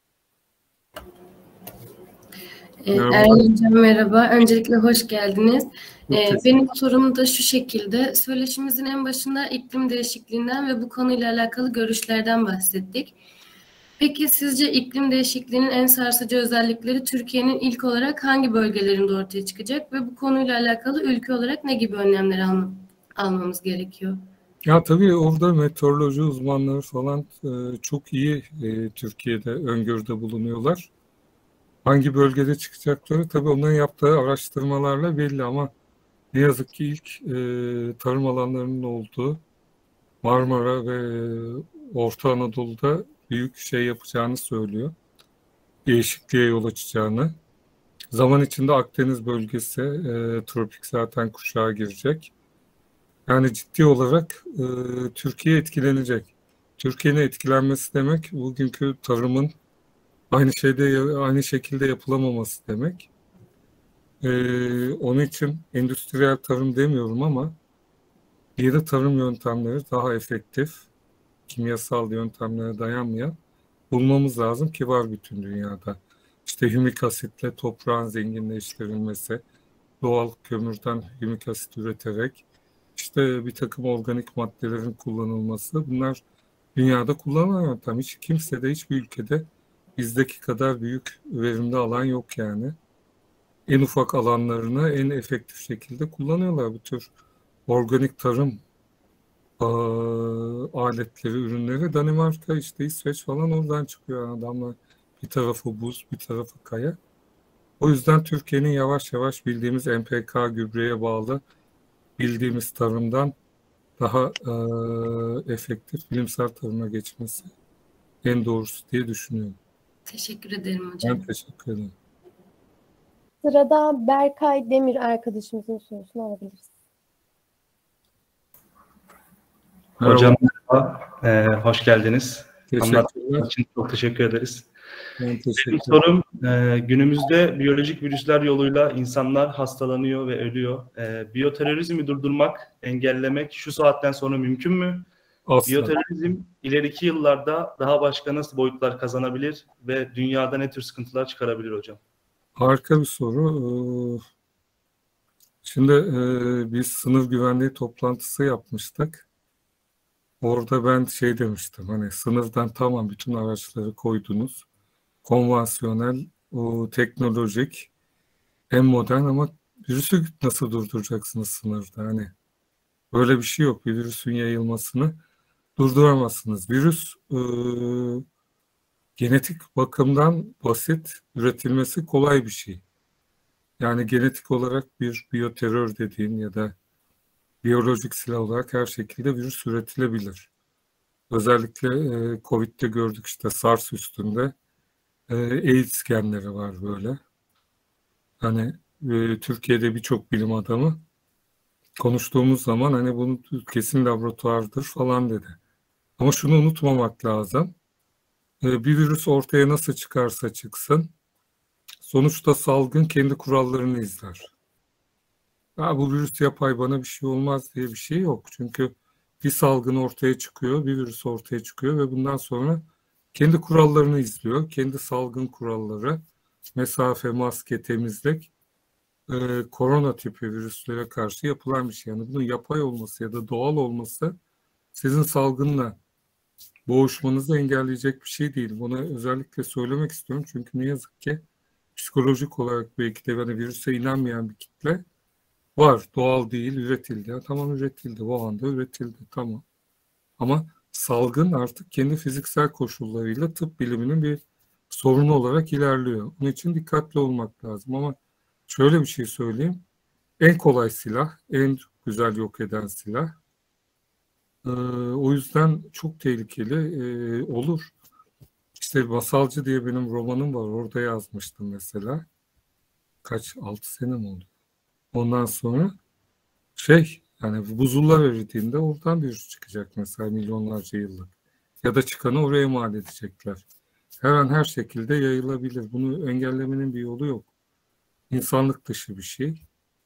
Ee, Merhaba. Erhan Hocam merhaba. Öncelikle hoş geldiniz. Çok Ee, teşekkür- benim sorum da şu şekilde. Söyleşimizin en başında iklim değişikliğinden ve bu konuyla alakalı görüşlerden bahsettik. Peki sizce iklim değişikliğinin en sarsıcı özellikleri Türkiye'nin ilk olarak hangi bölgelerinde ortaya çıkacak ve bu konuyla alakalı ülke olarak ne gibi önlemler alma- almamız gerekiyor? Ya tabii orada meteoroloji uzmanları falan e, çok iyi e, Türkiye'de öngörüde bulunuyorlar. Hangi bölgede çıkacakları tabii onların yaptığı araştırmalarla belli ama ne yazık ki ilk e, tarım alanlarının olduğu Marmara ve Orta Anadolu'da büyük şey yapacağını söylüyor. Değişikliğe yol açacağını. Zaman içinde Akdeniz bölgesi e, tropik zaten kuşağa girecek. Yani ciddi olarak e, Türkiye etkilenecek. Türkiye'nin etkilenmesi demek bugünkü tarımın aynı şeyde aynı şekilde yapılamaması demek. E, onun için endüstriyel tarım demiyorum ama yeni tarım yöntemleri daha efektif, kimyasal yöntemlere dayanmayan bulmamız lazım ki var bütün dünyada. İşte hümik asitle toprağın zenginleştirilmesi, doğal kömürden hümik asit üreterek işte bir takım organik maddelerin kullanılması, bunlar dünyada kullanılan yöntem. Hiç kimsede, hiçbir ülkede bizdeki kadar büyük verimli alan yok yani. En ufak alanlarını en efektif şekilde kullanıyorlar bu tür organik tarım aletleri, ürünleri. Danimarka, işte İsveç falan oradan çıkıyor adamlar. Bir tarafı buz, bir tarafı kaya. O yüzden Türkiye'nin yavaş yavaş bildiğimiz N P K gübreye bağlı bildiğimiz tarımdan daha e, efektif bilimsel tarıma geçmesi en doğrusu diye düşünüyorum. Teşekkür ederim hocam. Ben teşekkür ederim. Sırada Berkay Demir arkadaşımızın sorusunu alabiliriz. Merhaba. Hocam merhaba, ee, hoş geldiniz. Teşekkürler. Anlattığınız için çok teşekkür ederiz. Ben teşekkür Benim ederim. sorum, e, günümüzde biyolojik virüsler yoluyla insanlar hastalanıyor ve ölüyor. E, biyoterörizmi durdurmak, engellemek şu saatten sonra mümkün mü? Asla. Biyoterörizm ileriki yıllarda daha başka nasıl boyutlar kazanabilir ve dünyada ne tür sıkıntılar çıkarabilir hocam? Harika bir soru. Şimdi e, biz sınır güvenliği toplantısı yapmıştık. Orada ben şey demiştim, hani sınırdan tamam bütün araçları koydunuz. Konvansiyonel, o teknolojik, en modern ama virüsü nasıl durduracaksınız sınırda? Hani böyle bir şey yok. Bir virüsün yayılmasını durduramazsınız. Virüs e, genetik bakımdan basit, üretilmesi kolay bir şey. Yani genetik olarak bir biyoterör dediğin ya da biyolojik silah olarak her şekilde virüs üretilebilir. Özellikle e, Covid'de gördük işte SARS üstünde e, AIDS genleri var böyle. Hani e, Türkiye'de birçok bilim adamı konuştuğumuz zaman hani bunun kesin laboratuvardır falan dedi. Ama şunu unutmamak lazım. E, bir virüs ortaya nasıl çıkarsa çıksın, sonuçta salgın kendi kurallarını izler. Ya bu virüs yapay bana bir şey olmaz diye bir şey yok. Çünkü bir salgın ortaya çıkıyor, bir virüs ortaya çıkıyor ve bundan sonra kendi kurallarını izliyor. Kendi salgın kuralları, mesafe, maske, temizlik, e, korona tipi virüslere karşı yapılan bir şey. Yani bunun yapay olması ya da doğal olması sizin salgınla boğuşmanızı engelleyecek bir şey değil. Bunu özellikle söylemek istiyorum. Çünkü ne yazık ki psikolojik olarak belki de yani virüse inanmayan bir kitle var. Doğal değil, üretildi. Ya, tamam üretildi. O anda üretildi. Tamam. Ama salgın artık kendi fiziksel koşullarıyla tıp biliminin bir sorunu olarak ilerliyor. Onun için dikkatli olmak lazım. Ama şöyle bir şey söyleyeyim. En kolay silah, en güzel yok eden silah. Ee, o yüzden çok tehlikeli e, olur. İşte Masalcı diye benim romanım var. Orada yazmıştım mesela. Kaç? Altı sene mi oldu? Ondan sonra şey yani buzullar eridiğinde oradan virüs çıkacak mesela milyonlarca yıllık. Ya da çıkanı oraya mal edecekler. Her an her şekilde yayılabilir. Bunu engellemenin bir yolu yok. İnsanlık dışı bir şey.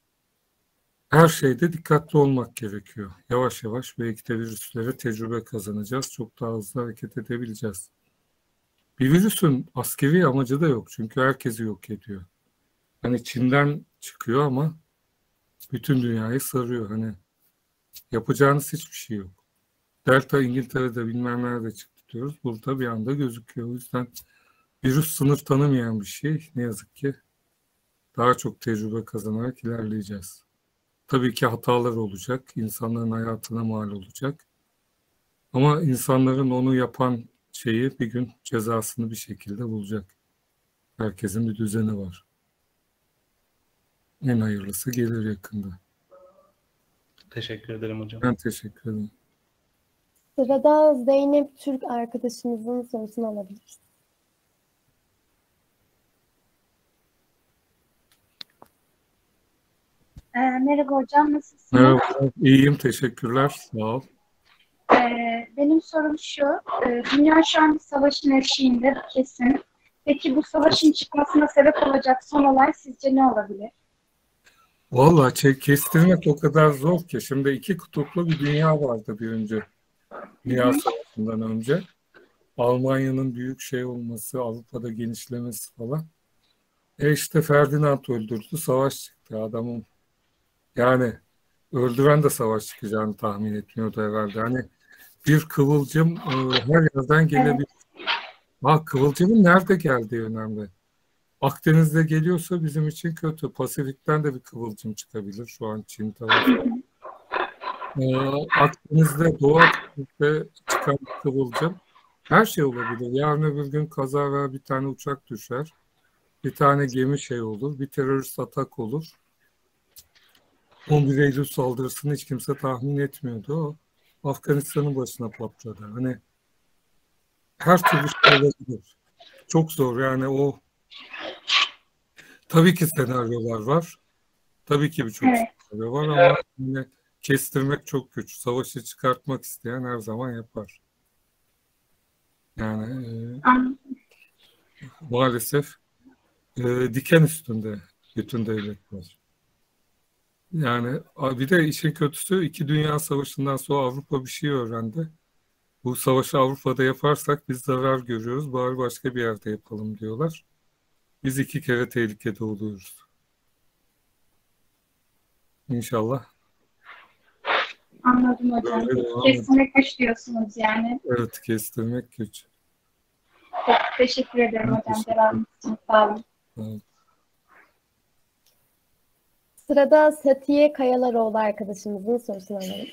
Her şeyde dikkatli olmak gerekiyor. Yavaş yavaş belki de virüslere tecrübe kazanacağız. Çok daha hızlı hareket edebileceğiz. Bir virüsün askeri amacı da yok. Çünkü herkesi yok ediyor. Hani Çin'den çıkıyor ama bütün dünyayı sarıyor. Hani yapacağınız hiçbir şey yok. Delta İngiltere'de bilmem nerede çıktı diyoruz. Burada bir anda gözüküyor. O yüzden virüs sınır tanımayan bir şey. Ne yazık ki daha çok tecrübe kazanarak ilerleyeceğiz. Tabii ki hatalar olacak. İnsanların hayatına mal olacak. Ama insanların onu yapan şeyi bir gün cezasını bir şekilde bulacak. Herkesin bir düzeni var. En hayırlısı gelir yakında. Teşekkür ederim hocam. Ben teşekkür ederim. Sırada Zeynep Türk arkadaşımızın sorusunu alabiliriz. Ee, merhaba hocam, nasılsınız? Merhaba, iyiyim, teşekkürler, sağ ol. Ee, benim sorum şu, e, dünya şu an bir savaşın eşiğinde, bu kesin. Peki bu savaşın çıkmasına sebep olacak son olay sizce ne olabilir? Vallahi şey, kestirmek o kadar zor ki. Şimdi iki kutuplu bir dünya vardı bir önce. Dünya Savaşı'ndan önce. Almanya'nın büyük şey olması, Avrupa'da genişlemesi falan. E işte Ferdinand öldürdü, savaş çıktı adamın. Yani öldüren de savaş çıkacağını tahmin etmiyordu herhalde. Hani bir kıvılcım e, her yerden gelebilir. Ha, kıvılcımın nerede geldiği önemli. Akdeniz'de geliyorsa bizim için kötü. Pasifik'ten de bir kıvılcım çıkabilir. Şu an Çin tarafı. Ee, Akdeniz'de, Doğu Akdeniz'de çıkan kıvılcım her şey olabilir. Yarın öbür gün kazara bir tane uçak düşer. Bir tane gemi şey olur. Bir terörist atak olur. on bir Eylül saldırısını hiç kimse tahmin etmiyordu. O Afganistan'ın başına patladı. Hani her türlü şey olabilir. Çok zor yani o. Tabii ki senaryolar var. Tabii ki birçok Evet. senaryo var ama yine kestirmek çok güç. Savaşı çıkartmak isteyen her zaman yapar. Yani e, Anladım. maalesef e, diken üstünde bütün devletler. Yani a- bir de işin kötüsü iki Dünya Savaşı'ndan sonra Avrupa bir şey öğrendi. Bu savaşı Avrupa'da yaparsak biz zarar görüyoruz. Bari başka bir yerde yapalım diyorlar. Biz iki kere tehlikede oluyoruz. İnşallah. Anladım hocam. Böyle devam edelim. Kesinlikle güç diyorsunuz yani. Evet, kestirmek güç. Çok teşekkür ederim Ben hocam. teşekkür Cevabınız için. Sağ olun. Evet. Sırada Satiye Kayalaroğlu arkadaşımızın sorusunu alalım.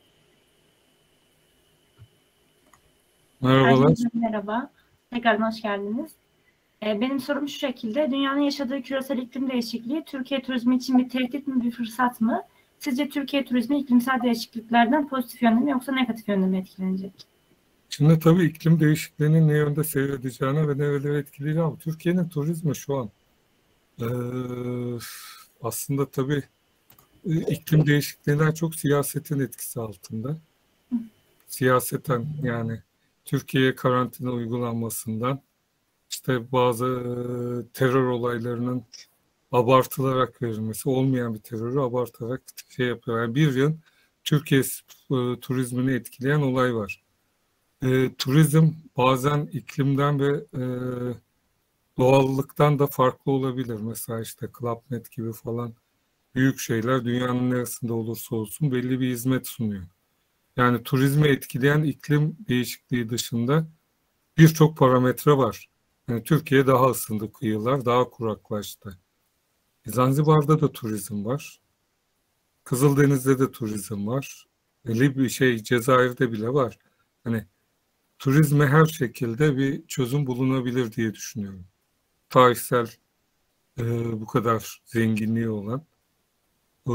Merhabalar. Herkese merhaba. Tekrardan hoş geldiniz. Ee, Benim sorum şu şekilde. Dünyanın yaşadığı küresel iklim değişikliği Türkiye turizmi için bir tehdit mi, bir fırsat mı? Sizce Türkiye turizmi iklimsel değişikliklerden pozitif yönde mi yoksa negatif yönde mi etkilenecek? Şimdi tabii iklim değişikliğinin ne yönde seyredeceğine ve nereleri etkileyeceği ama Türkiye'nin turizmi şu an eee, aslında tabii e, iklim değişikliğinden çok siyasetin etkisi altında. Siyaseten yani Türkiye'ye karantina uygulanmasından işte bazı e, terör olaylarının abartılarak verilmesi, olmayan bir terörü abartarak şey yapıyor. Yani bir yıl Türkiye e, turizmini etkileyen olay var. E, turizm bazen iklimden ve e, doğallıktan da farklı olabilir. Mesela işte Club Med gibi falan büyük şeyler dünyanın neresinde olursa olsun belli bir hizmet sunuyor. Yani turizmi etkileyen iklim değişikliği dışında birçok parametre var. Yani Türkiye daha ısındı kıyılar, daha kuraklaştı. Zanzibar'da da turizm var. Kızıldeniz'de de turizm var. Libya şey Cezayir'de bile var. Hani turizme her şekilde bir çözüm bulunabilir diye düşünüyorum. Tarihsel e, bu kadar zenginliği olan e,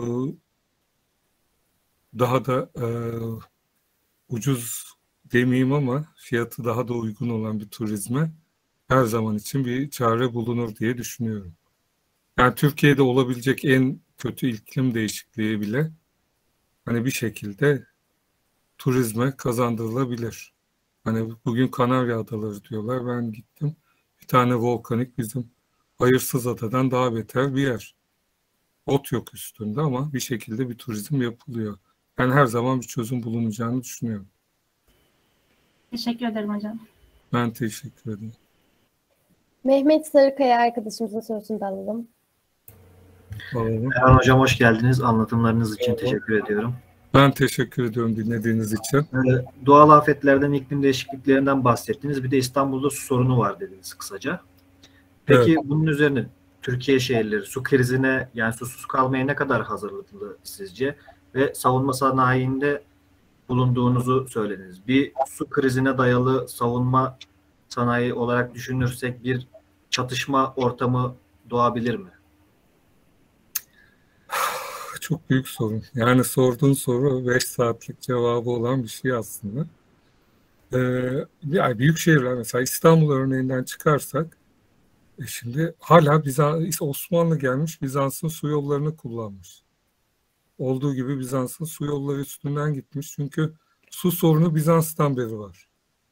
daha da e, ucuz demeyeyim ama fiyatı daha da uygun olan bir turizme her zaman için bir çare bulunur diye düşünüyorum. Yani Türkiye'de olabilecek en kötü iklim değişikliği bile hani bir şekilde turizme kazandırılabilir. Hani bugün Kanarya Adaları diyorlar. Ben gittim. Bir tane volkanik bizim Hayırsız Adadan daha beter bir yer. Ot yok üstünde ama bir şekilde bir turizm yapılıyor. Ben her zaman bir çözüm bulunacağını düşünüyorum. Teşekkür ederim hocam. Ben teşekkür ederim. Mehmet Sarıkaya arkadaşımızın sorusunu da alalım. Alalım. Erhan Hocam hoş geldiniz. Anlatımlarınız için Merhaba. teşekkür ediyorum. Ben teşekkür ediyorum dinlediğiniz için. Ee, doğal afetlerden, iklim değişikliklerinden bahsettiniz. Bir de İstanbul'da su sorunu var dediniz kısaca. Peki Evet. bunun üzerine Türkiye şehirleri su krizine yani susuz kalmaya ne kadar hazırlıklı sizce? Ve savunma sanayinde bulunduğunuzu söylediniz. Bir su krizine dayalı savunma sanayi olarak düşünürsek bir çatışma ortamı doğabilir mi? Çok büyük sorun. Yani sorduğun soru beş saatlik cevabı olan bir şey aslında. Ee, yani büyük şehirler mesela İstanbul örneğinden çıkarsak e şimdi hala Bizans, Osmanlı gelmiş Bizans'ın su yollarını kullanmış. Olduğu gibi Bizans'ın su yolları üstünden gitmiş. Çünkü su sorunu Bizans'tan beri var.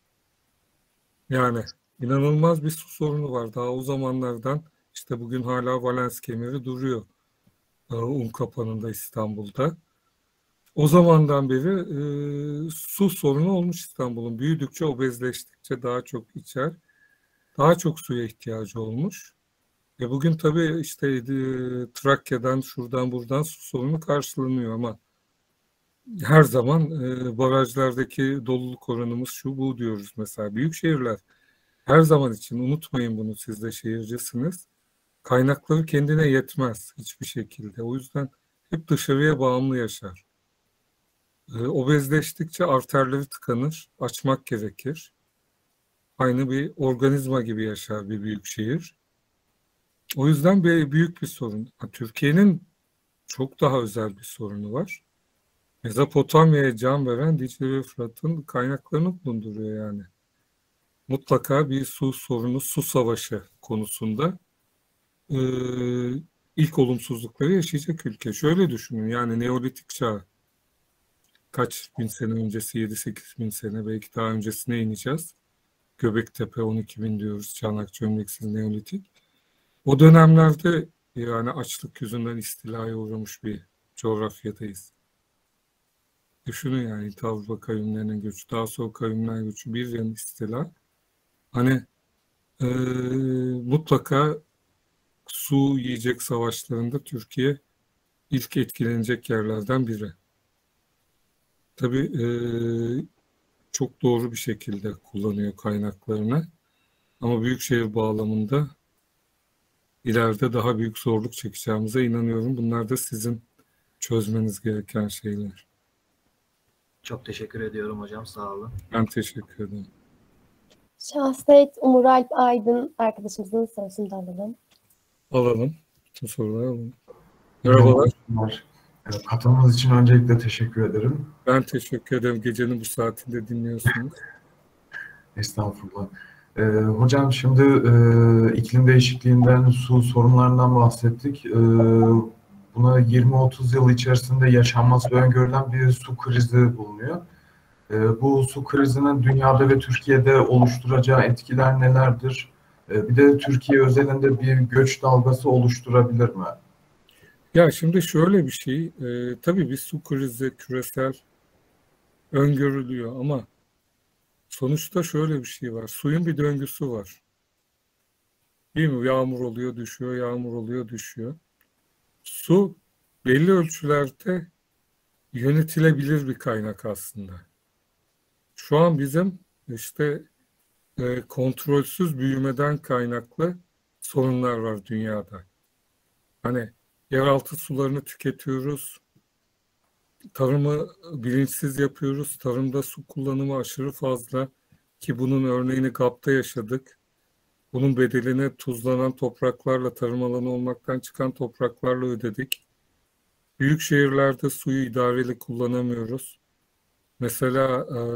Yani inanılmaz bir su sorunu var. Daha o zamanlardan işte bugün hala Valens kemeri duruyor. e, Unkapanı'nda İstanbul'da. O zamandan beri e, su sorunu olmuş İstanbul'un. Büyüdükçe, obezleştikçe daha çok içer, daha çok suya ihtiyacı olmuş. E bugün tabii işte e, Trakya'dan, şuradan buradan su sorunu karşılanıyor ama her zaman e, barajlardaki doluluk oranımız şu bu diyoruz mesela. Büyük şehirler her zaman için, unutmayın bunu, siz de şehircisiniz. Kaynakları kendine yetmez hiçbir şekilde. O yüzden hep dışarıya bağımlı yaşar. E, obezleştikçe arterleri tıkanır, açmak gerekir. Aynı bir organizma gibi yaşar bir büyük şehir. O yüzden bir büyük bir sorun. Türkiye'nin çok daha özel bir sorunu var. Mezopotamya'ya can veren Dicle ve Fırat'ın kaynaklarını bulunduruyor yani. Mutlaka bir su sorunu, su savaşı konusunda e, ilk olumsuzlukları yaşayacak ülke. Şöyle düşünün, yani Neolitik çağ kaç bin sene öncesi, yedi sekiz bin sene, belki daha öncesine ineceğiz. Göbektepe on iki bin diyoruz, Çanak Çömleksiz Neolitik. O dönemlerde yani açlık yüzünden istilaya uğramış bir coğrafyadayız. Düşünün yani ilk Avrupa kavimlerinin göçü, daha sonra kavimler göçü, bir yan istila. Hani e, mutlaka su yiyecek savaşlarında Türkiye ilk etkilenecek yerlerden biri. Tabii e, çok doğru bir şekilde kullanıyor kaynaklarını. Ama büyükşehir bağlamında ileride daha büyük zorluk çekeceğimize inanıyorum. Bunlar da sizin çözmeniz gereken şeyler. Çok teşekkür ediyorum hocam. Sağ olun. Ben teşekkür ederim. Şahsiyet Umur Alp Aydın arkadaşımızın sorusunu da alalım. Alalım. Bütün soruları alalım. Merhabalar. Merhabalar. Katılımınız için öncelikle teşekkür ederim. Ben teşekkür ederim. Gecenin bu saatinde dinliyorsunuz. Estağfurullah. Ee, hocam şimdi e, iklim değişikliğinden, su sorunlarından bahsettik. E, buna yirmi otuz yıl içerisinde yaşanması öngörülen bir su krizi bulunuyor. E, bu su krizinin dünyada ve Türkiye'de oluşturacağı etkiler nelerdir? E, bir de Türkiye özelinde bir göç dalgası oluşturabilir mi? Ya şimdi şöyle bir şey, e, tabii bir su krizi küresel öngörülüyor ama sonuçta şöyle bir şey var. Suyun bir döngüsü var. Değil mi? Yağmur oluyor, düşüyor, yağmur oluyor, düşüyor. Su belli ölçülerde yönetilebilir bir kaynak aslında. Şu an bizim işte e, kontrolsüz büyümeden kaynaklı sorunlar var dünyada. Hani yeraltı sularını tüketiyoruz, tarımı bilinçsiz yapıyoruz, tarımda su kullanımı aşırı fazla ki bunun örneğini G A P'ta yaşadık. Bunun bedelini tuzlanan topraklarla, tarım alanı olmaktan çıkan topraklarla ödedik. Büyük şehirlerde suyu idareli kullanamıyoruz. Mesela e,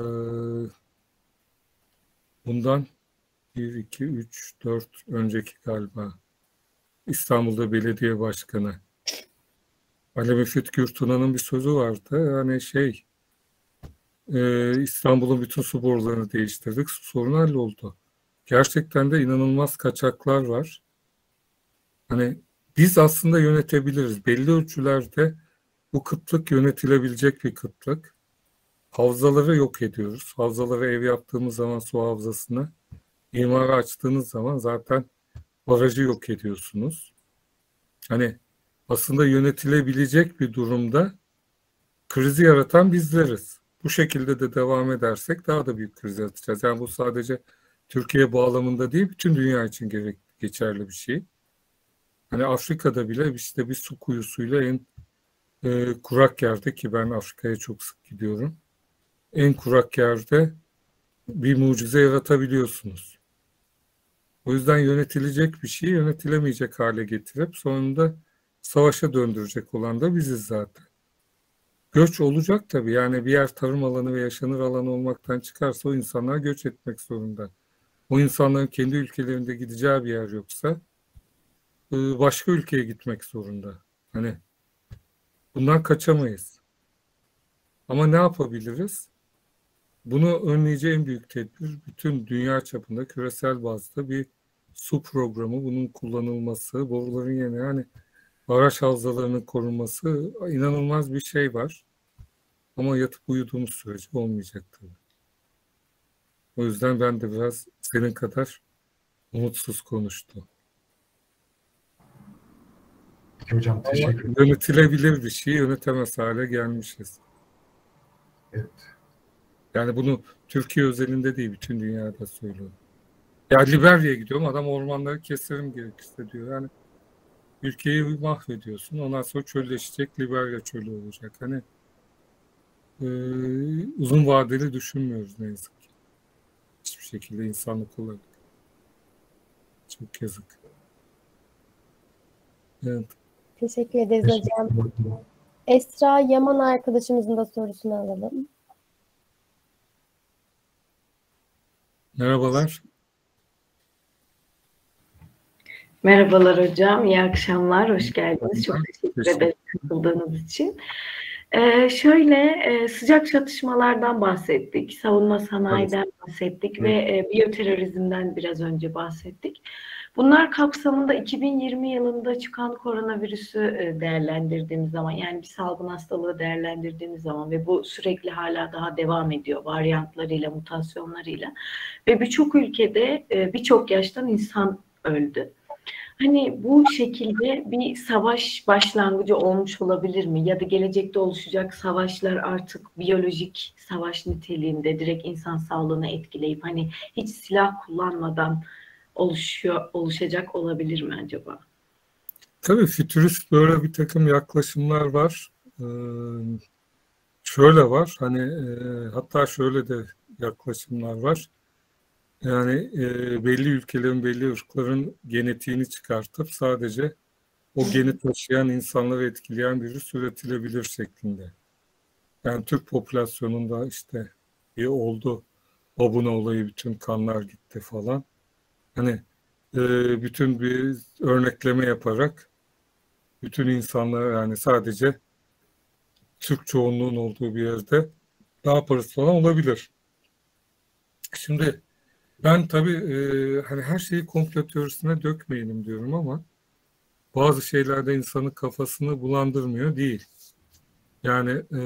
bundan bir, iki, üç, dört önceki galiba İstanbul'da belediye başkanı Ali Müfit Gürtuna'nın bir sözü vardı. Hani şey e, İstanbul'un bütün su borularını değiştirdik. Su sorunu halloldu. Gerçekten de inanılmaz kaçaklar var. Hani biz aslında yönetebiliriz. Belli ölçülerde bu kıtlık yönetilebilecek bir kıtlık. Havzaları yok ediyoruz. Havzaları ev yaptığımız zaman su havzasını imara açtığınız zaman zaten barajı yok ediyorsunuz. Hani aslında yönetilebilecek bir durumda krizi yaratan bizleriz. Bu şekilde de devam edersek daha da büyük kriz yaratacağız. Yani bu sadece Türkiye bağlamında değil, bütün dünya için gerek, geçerli bir şey. Hani Afrika'da bile işte bir su kuyusuyla en e, kurak yerde, ki ben Afrika'ya çok sık gidiyorum, en kurak yerde bir mucize yaratabiliyorsunuz. O yüzden yönetilecek bir şeyi yönetilemeyecek hale getirip sonunda savaşa döndürecek olan da biziz zaten. Göç olacak tabii. Yani bir yer tarım alanı ve yaşanır alanı olmaktan çıkarsa o insanlar göç etmek zorunda. O insanların kendi ülkelerinde gideceği bir yer yoksa başka ülkeye gitmek zorunda. Hani bundan kaçamayız. Ama ne yapabiliriz? Bunu önleyeceği en büyük tedbir bütün dünya çapında küresel bazda bir su programı, bunun kullanılması, boruların yerine, yani baraj havzalarının korunması inanılmaz bir şey var. Ama yatıp uyuduğumuz sürece olmayacak tabii. O yüzden ben de biraz senin kadar umutsuz konuştum. Peki hocam, teşekkür ederim. Yönetilebilir bir şey yönetemez hale gelmişiz. Evet. Yani bunu Türkiye özelinde değil, bütün dünyada söylüyorum. Ya Liberya'ya gidiyorum, adam ormanları keserim gerekirse diyor. Yani ülkeyi mahvediyorsun, ondan sonra çölleşecek, Liberya çölü olacak. Hani e, uzun vadeli düşünmüyoruz ne yazık ki. Hiçbir şekilde insanlık olarak. Çok yazık. Evet. Teşekkür ederiz hocam. Esra Yaman arkadaşımızın da sorusunu alalım. Merhabalar. Merhabalar hocam, iyi akşamlar, hoş geldiniz. Çok teşekkür ederim katıldığınız için. Ee, şöyle e, sıcak çatışmalardan bahsettik, savunma sanayiden bahsettik ve e, biyoterörizmden biraz önce bahsettik. Bunlar kapsamında iki bin yirmi yılında çıkan koronavirüsü e, değerlendirdiğimiz zaman, yani bir salgın hastalığı değerlendirdiğimiz zaman ve bu sürekli hala daha devam ediyor varyantlarıyla, mutasyonlarıyla ve birçok ülkede e, birçok yaştan insan öldü. Hani bu şekilde bir savaş başlangıcı olmuş olabilir mi? Ya da gelecekte oluşacak savaşlar artık biyolojik savaş niteliğinde direkt insan sağlığını etkileyip hani hiç silah kullanmadan oluşuyor, oluşacak olabilir mi acaba? Tabii fütürist böyle bir takım yaklaşımlar var. Ee, şöyle var, hani e, hatta şöyle de yaklaşımlar var. Yani e, belli ülkelerin, belli ırkların genetiğini çıkartıp sadece o geni taşıyan insanları etkileyen virüs üretilebilir şeklinde. Yani Türk popülasyonunda işte bir oldu, babuna olayı, bütün kanlar gitti falan. Hani e, bütün bir örnekleme yaparak bütün insanlar, yani sadece Türk çoğunluğun olduğu bir yerde ne yaparız falan olabilir. Şimdi ben tabii e, hani her şeyi komplo teorisine dökmeyelim diyorum ama bazı şeylerde insanın kafasını bulandırmıyor değil. Yani e,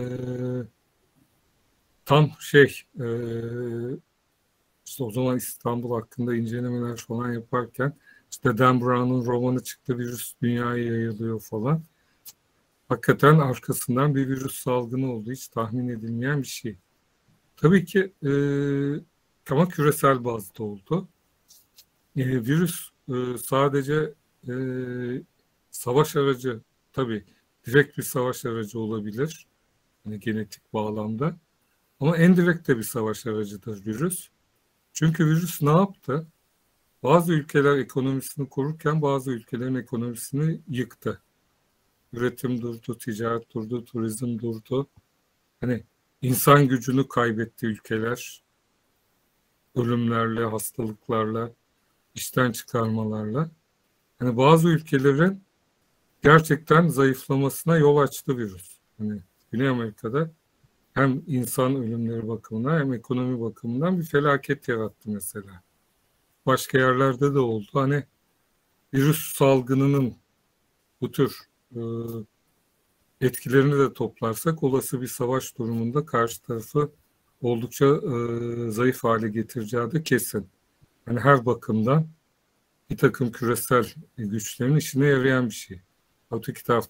tam şey e, işte o zaman İstanbul hakkında incelemeler falan yaparken işte Dan Brown'un romanı çıktı, virüs dünyaya yayılıyor falan. Hakikaten arkasından bir virüs salgını oldu. Hiç tahmin edilmeyen bir şey. Tabii ki e, ama küresel bazda oldu. E, virüs e, sadece e, savaş aracı, tabii direkt bir savaş aracı olabilir. Yani genetik bağlamda. Ama endirekt de bir savaş aracıdır virüs. Çünkü virüs ne yaptı? Bazı ülkeler ekonomisini korurken bazı ülkelerin ekonomisini yıktı. Üretim durdu, ticaret durdu, turizm durdu. Hani insan gücünü kaybetti ülkeler. Ölümlerle, hastalıklarla, işten çıkarmalarla. Hani bazı ülkelerin gerçekten zayıflamasına yol açtı virüs. Hani Güney Amerika'da hem insan ölümleri bakımından hem ekonomi bakımından bir felaket yarattı mesela. Başka yerlerde de oldu. Hani virüs salgınının bu tür e, etkilerini de toplarsak olası bir savaş durumunda karşı tarafı oldukça e, zayıf hale getireceği de kesin. Yani her bakımdan bir takım küresel güçlerin işine yarayan bir şey. Öteki taraf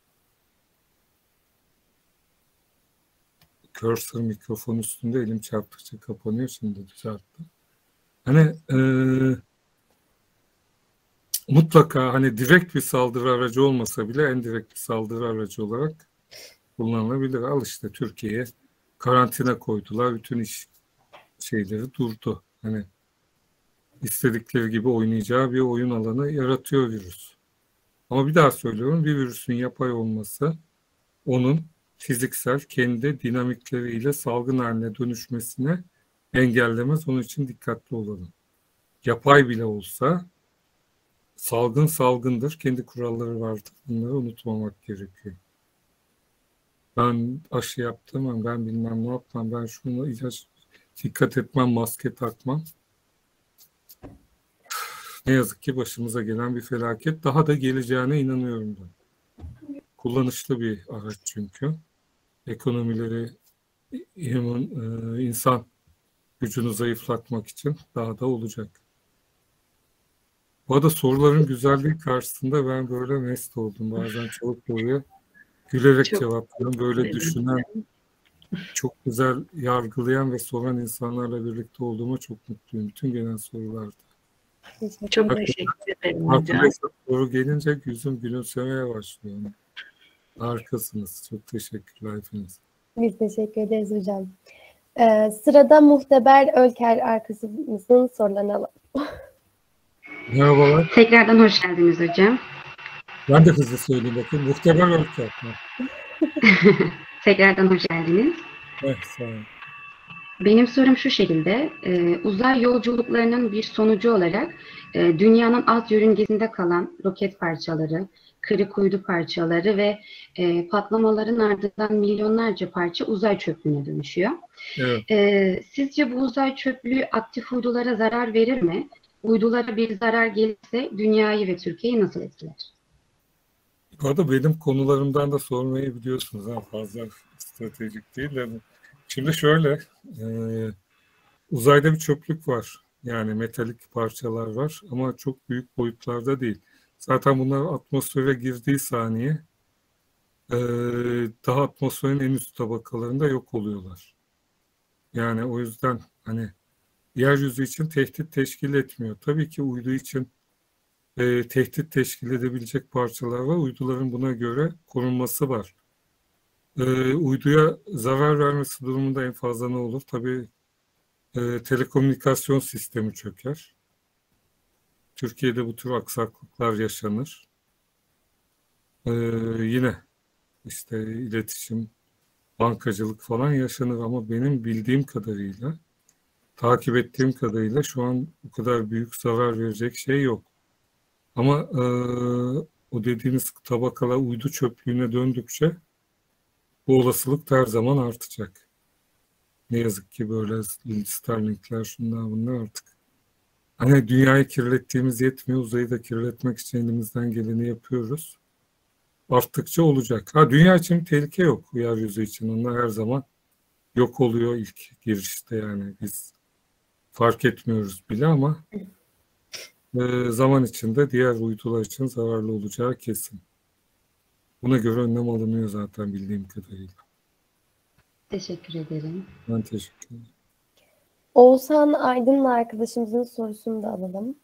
cursor mikrofon üstünde, elim çarptıkça kapanıyor, şimdi düzelttim. Hani e, mutlaka hani direkt bir saldırı aracı olmasa bile endirekt bir saldırı aracı olarak kullanılabilir. Al işte Türkiye'ye karantina koydular. Bütün iş şeyleri durdu. Hani istedikleri gibi oynayacağı bir oyun alanı yaratıyor virüs. Ama bir daha söylüyorum, bir virüsün yapay olması onun fiziksel kendi dinamikleriyle salgın haline dönüşmesine engellemez. Onun için dikkatli olalım. Yapay bile olsa salgın salgındır. Kendi kuralları vardır. Bunları unutmamak gerekiyor. Ben aşı yaptım, ben bilmem ne yapmam, ben şunu ilaç dikkat etmem, maske takmam. Ne yazık ki başımıza gelen bir felaket. Daha da geleceğine inanıyorum ben. kullanışlı bir araç çünkü. Ekonomileri, human, e, insan gücünü zayıflatmak için daha da olacak. Bu arada soruların güzelliği karşısında ben böyle mest oldum. Bazen çok soruya gülerek Çok cevaplıyorum. Böyle düşünen, çok güzel yargılayan ve soran insanlarla birlikte olduğuma çok mutluyum. Bütün gelen sorularda. Çok Hakikaten teşekkür ederim hocam. arkadaşlar soru gelince yüzüm gülümsemeye başlıyor. Harikasınız. Çok teşekkürler hepiniz. Biz teşekkür ederiz hocam. Ee, sırada Muhteber Ölker arkadaşımızın sorularını alalım. Merhabalar. Tekrardan hoş geldiniz hocam. Ben de hızlı söyleyeyim bakayım. Muhteber Ölker. Tekrardan hoş geldiniz. Evet, sağ olun. Benim sorum şu şekilde, e, uzay yolculuklarının bir sonucu olarak e, dünyanın alt yörüngesinde kalan roket parçaları, kırık uydu parçaları ve e, patlamaların ardından milyonlarca parça uzay çöplüğüne dönüşüyor. Evet. E, sizce bu uzay çöplüğü aktif uydulara zarar verir mi? Uydulara bir zarar gelirse dünyayı ve Türkiye'yi nasıl etkiler? Bu arada benim konularımdan da sormayı biliyorsunuz. Ha, fazla stratejik değil de. Şimdi şöyle, e, uzayda bir çöplük var. Yani metalik parçalar var ama çok büyük boyutlarda değil. Zaten bunlar atmosfere girdiği saniye e, daha atmosferin en üst tabakalarında yok oluyorlar. Yani o yüzden hani yeryüzü için tehdit teşkil etmiyor. Tabii ki uydu için e, tehdit teşkil edebilecek parçalar var. Uyduların buna göre korunması var. E, uyduya zarar vermesi durumunda en fazla ne olur? Tabii e, telekomünikasyon sistemi çöker. Türkiye'de bu tür aksaklıklar yaşanır. E, yine işte iletişim, bankacılık falan yaşanır ama benim bildiğim kadarıyla, takip ettiğim kadarıyla şu an bu kadar büyük zarar verecek şey yok. Ama e, o dediğiniz tabakalar uydu çöplüğüne döndükçe bu olasılık her zaman artacak. Ne yazık ki böyle Starlink'ler şunlar bunlar artık. Hani dünyayı kirlettiğimiz yetmiyor, uzayı da kirletmek için elimizden geleni yapıyoruz. Arttıkça olacak. Ha, dünya için bir tehlike yok, yeryüzü için. Onlar her zaman yok oluyor ilk girişte yani. Biz fark etmiyoruz bile ama e, zaman içinde diğer uydular için zararlı olacağı kesin. Buna göre önlem alınıyor zaten bildiğim kadarıyla. Teşekkür ederim. Ben teşekkür ederim. Oğuzhan Aydın'la arkadaşımızın sorusunu da alalım.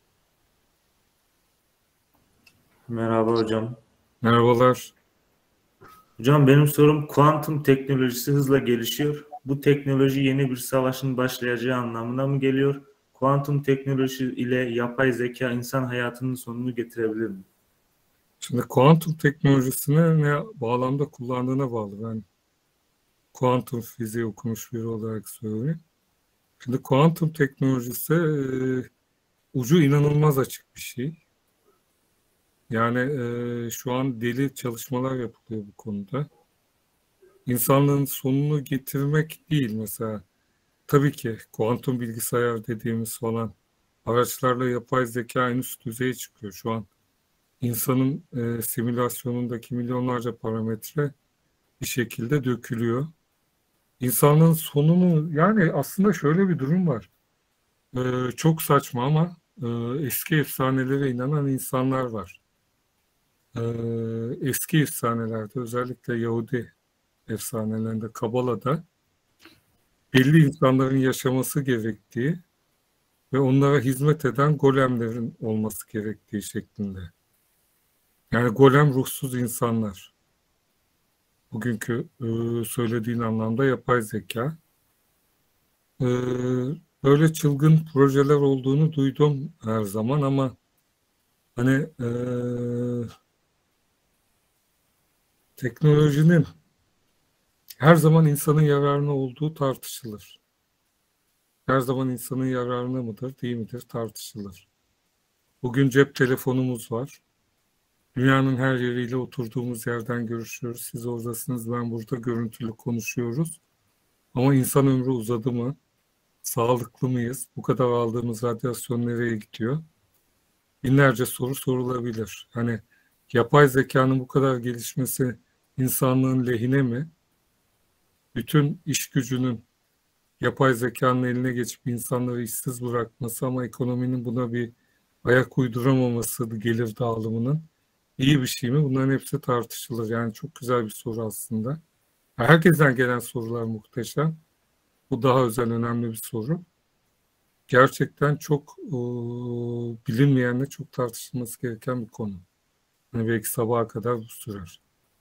Merhaba hocam. Merhabalar. Hocam benim sorum, kuantum teknolojisi hızla gelişiyor. Bu teknoloji yeni bir savaşın başlayacağı anlamına mı geliyor? Kuantum teknolojisi ile yapay zeka insan hayatının sonunu getirebilir mi? Şimdi kuantum teknolojisini ne bağlamda kullandığına bağlı. Ben kuantum fiziği okumuş biri olarak söyleyeyim. Şimdi kuantum teknolojisi e, ucu inanılmaz açık bir şey. Yani e, şu an deli çalışmalar yapılıyor bu konuda. İnsanlığın sonunu getirmek değil mesela. Tabii ki kuantum bilgisayar dediğimiz falan araçlarla yapay zeka en üst düzeye çıkıyor. Şu an insanın e, simülasyonundaki milyonlarca parametre bir şekilde dökülüyor. İnsanlığın sonunu, yani aslında şöyle bir durum var. E, çok saçma ama e, eski efsanelere inanan insanlar var. E, eski efsanelerde, özellikle Yahudi efsanelerinde, Kabala'da belli insanların yaşaması gerektiği ve onlara hizmet eden golemlerin olması gerektiği şeklinde. Yani golem ruhsuz insanlar. Bugünkü e, söylediğin anlamda yapay zeka. E, böyle çılgın projeler olduğunu duydum her zaman ama hani e, teknolojinin her zaman insanın yararına olduğu tartışılır. Her zaman insanın yararına mıdır, değil midir tartışılır. Bugün cep telefonumuz var. Dünyanın her yeriyle oturduğumuz yerden görüşüyoruz. Siz oradasınız, ben burada, görüntülü konuşuyoruz. Ama insan ömrü uzadı mı? Sağlıklı mıyız? Bu kadar aldığımız radyasyon nereye gidiyor? Binlerce soru sorulabilir. Hani yapay zekanın bu kadar gelişmesi insanlığın lehine mi? Bütün iş gücünün yapay zekanın eline geçip insanları işsiz bırakması ama ekonominin buna bir ayak uyduramaması gelir dağılımının iyi bir şey mi? Bunların hepsi tartışılır. Yani çok güzel bir soru aslında. Herkesten gelen sorular muhteşem. Bu daha özel, önemli bir soru. Gerçekten çok e, bilinmeyenle çok tartışılması gereken bir konu. Yani belki sabaha kadar bu sürer.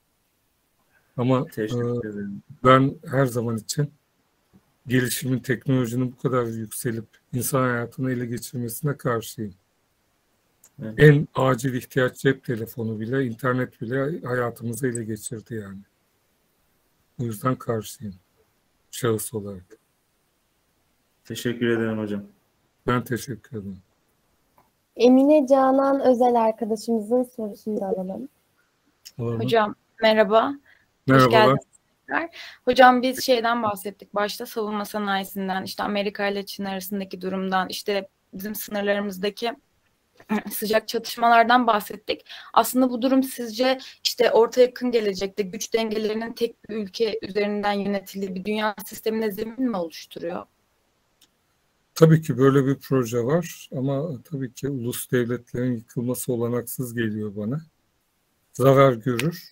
Ama e, ben her zaman için gelişimin, teknolojinin bu kadar yükselip insan hayatını ele geçirmesine karşıyım. Evet. En acil ihtiyaç cep telefonu bile, internet bile hayatımızı ele geçirdi yani. O yüzden karşıyım şahıs olarak. Teşekkür ederim hocam. Ben teşekkür ederim. Emine Canan Özel arkadaşımızın sorusunu da alalım. Alalım. Hocam merhaba. Merhabalar. Hoş geldiniz. Hocam biz şeyden bahsettik başta, savunma sanayisinden, işte Amerika ile Çin arasındaki durumdan, işte bizim sınırlarımızdaki sıcak çatışmalardan bahsettik. Aslında bu durum sizce işte orta yakın gelecekte güç dengelerinin tek bir ülke üzerinden yönetildiği bir dünya sistemine zemin mi oluşturuyor? Tabii ki böyle bir proje var ama tabii ki ulus devletlerin yıkılması olanaksız geliyor bana. Zarar görür.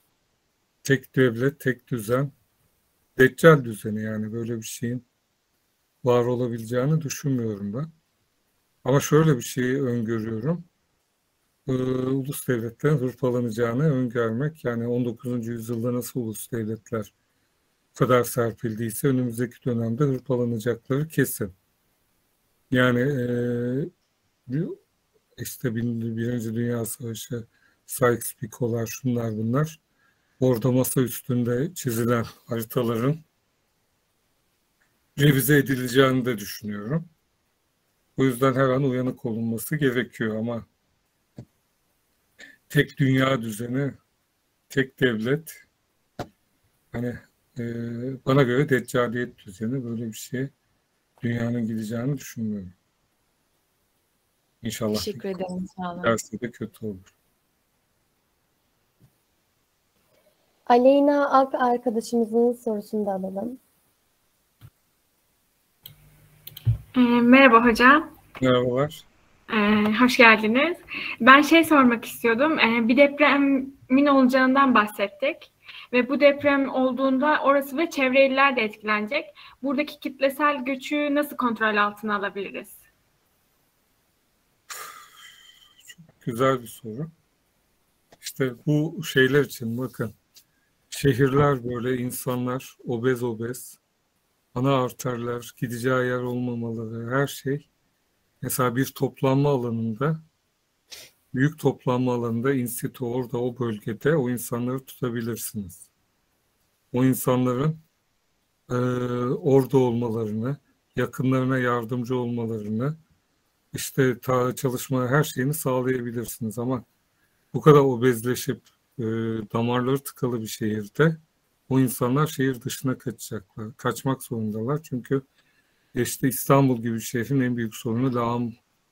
Tek devlet, tek düzen, deccal düzeni, yani böyle bir şeyin var olabileceğini düşünmüyorum ben. Ama şöyle bir şeyi öngörüyorum. Ee, ulus devletlerin hırpalanacağını öngörmek, yani on dokuzuncu yüzyılda nasıl ulus devletler bu kadar serpildiyse önümüzdeki dönemde hırpalanacakları kesin. Yani e, işte Birinci Dünya Savaşı, Sykes-Picot'lar, şunlar bunlar. Orada masa üstünde çizilen haritaların revize edileceğini de düşünüyorum. O yüzden her an uyanık olunması gerekiyor ama tek dünya düzeni, tek devlet, hani e, bana göre deccaliyet düzeni, böyle bir şey dünyanın gideceğini düşünmüyorum. İnşallah. Teşekkür ederim. Sağ olun. Derse de kötü olur. Aleyna Ak arkadaşımızın sorusunu da alalım. E, merhaba hocam. Merhabalar. E, hoş geldiniz. Ben şey sormak istiyordum. E, bir depremin olacağından bahsettik. Ve bu deprem olduğunda orası ve çevre iller de etkilenecek. Buradaki kitlesel göçü nasıl kontrol altına alabiliriz? Çok güzel bir soru. İşte bu şeyler için bakın. Şehirler böyle, insanlar obez obez, ana arterler, gideceği yer olmamaları, her şey. Mesela bir toplanma alanında, büyük toplanma alanında, in situ, orada o bölgede o insanları tutabilirsiniz. O insanların e, orada olmalarını, yakınlarına yardımcı olmalarını, işte ta çalışma, her şeyini sağlayabilirsiniz. Ama bu kadar obezleşip e, damarları tıkalı bir şehirde o insanlar şehir dışına kaçacaklar. Kaçmak zorundalar çünkü işte İstanbul gibi bir şehrin en büyük sorunu lağım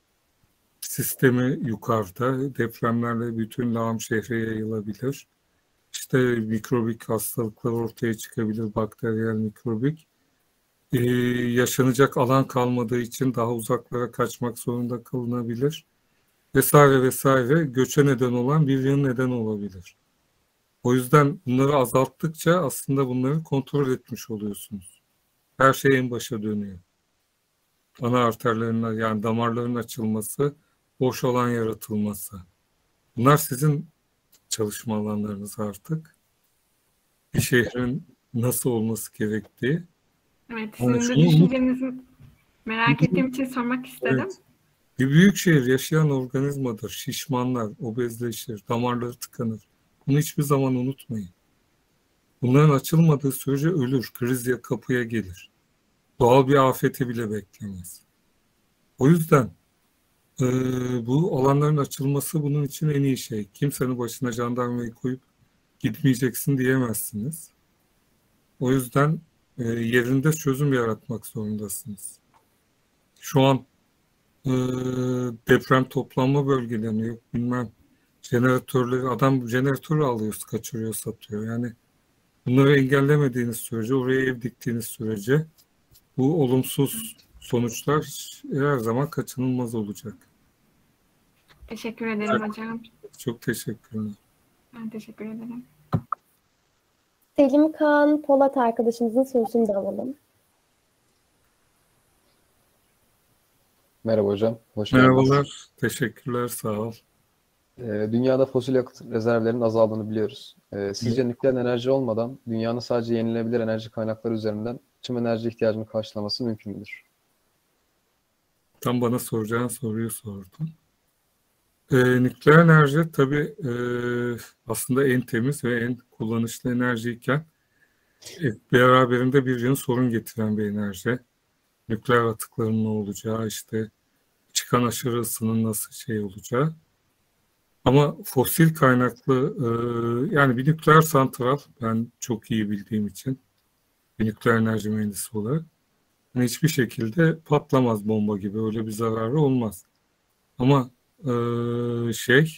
sistemi yukarıda. Depremlerle bütün lağım şehre yayılabilir. İşte mikrobik hastalıklar ortaya çıkabilir, bakteriyel mikrobik. Ee, yaşanacak alan kalmadığı için daha uzaklara kaçmak zorunda kalınabilir. Vesaire vesaire, göçe neden olan bir yığın neden olabilir. O yüzden bunları azalttıkça aslında bunları kontrol etmiş oluyorsunuz. Her şey en başa dönüyor. Ana arterlerin, yani damarların açılması, boş alan yaratılması. Bunlar sizin çalışma alanlarınız artık. Bir şehrin nasıl olması gerektiği. Evet, sizin de düşüncenizi merak ettiğim için sormak istedim. Evet. Bir büyük şehir yaşayan organizmadır. Şişmanlar, obezleşir, damarları tıkanır. Bunu hiçbir zaman unutmayın. Bunların açılmadığı sürece ölür, kriz ya kapıya gelir. Doğal bir afeti bile beklemez. O yüzden e, bu alanların açılması bunun için en iyi şey. Kimsenin başına jandarmayı koyup gitmeyeceksin diyemezsiniz. O yüzden e, yerinde çözüm yaratmak zorundasınız. Şu an e, deprem toplanma bölgelerine, yok bilmem jeneratörleri, adam jeneratörü alıyor, kaçırıyor, satıyor. Yani bunları engellemediğiniz sürece, oraya ev diktiğiniz sürece bu olumsuz sonuçlar her zaman kaçınılmaz olacak. Teşekkür ederim Evet. hocam. Çok teşekkür ederim. Ben teşekkür ederim. Selim Kaan Polat arkadaşımızın sorusunu da alalım. Merhaba hocam, hoş geldiniz. Merhabalar, teşekkürler, sağ ol. Ee, dünyada fosil yakıt rezervlerinin azaldığını biliyoruz. Ee, sizce nükleer enerji olmadan dünyanın sadece yenilenebilir enerji kaynakları üzerinden tüm enerji ihtiyacını karşılaması mümkün müdür? Tam bana soracağın soruyu sordun. Ee, nükleer enerji tabii e, aslında en temiz ve en kullanışlı enerjiyken e, beraberinde bir yığın sorun getiren bir enerji. Nükleer atıkların ne olacağı, işte çıkan aşırı ısının nasıl şey olacağı. Ama fosil kaynaklı e, yani bir nükleer santral, ben çok iyi bildiğim için bir nükleer enerji mühendisi olarak yani hiçbir şekilde patlamaz bomba gibi, öyle bir zararı olmaz. Ama e, şey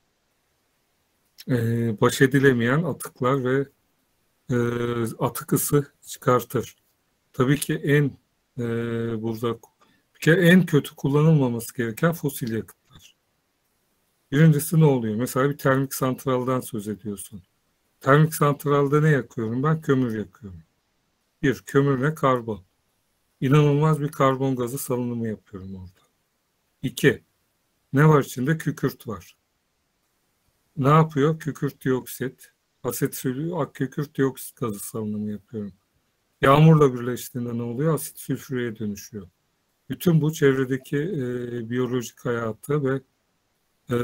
e, baş edilemeyen atıklar ve e, atık ısı çıkartır. Tabii ki en e, burada bir kere en kötü kullanılmaması gereken fosil yakıtlar. Birincisi ne oluyor? Mesela bir termik santraldan söz ediyorsun. Termik santralda ne yakıyorum? Ben kömür yakıyorum. Bir, kömürle karbon. İnanılmaz bir karbon gazı salınımı yapıyorum orada. İki, ne var içinde? Kükürt var. Ne yapıyor? Kükürt dioksit, asetil kükürt dioksit gazı salınımı yapıyorum. Yağmurla birleştiğinde ne oluyor? Asit sülfüre dönüşüyor. Bütün bu çevredeki e, biyolojik hayatı ve e,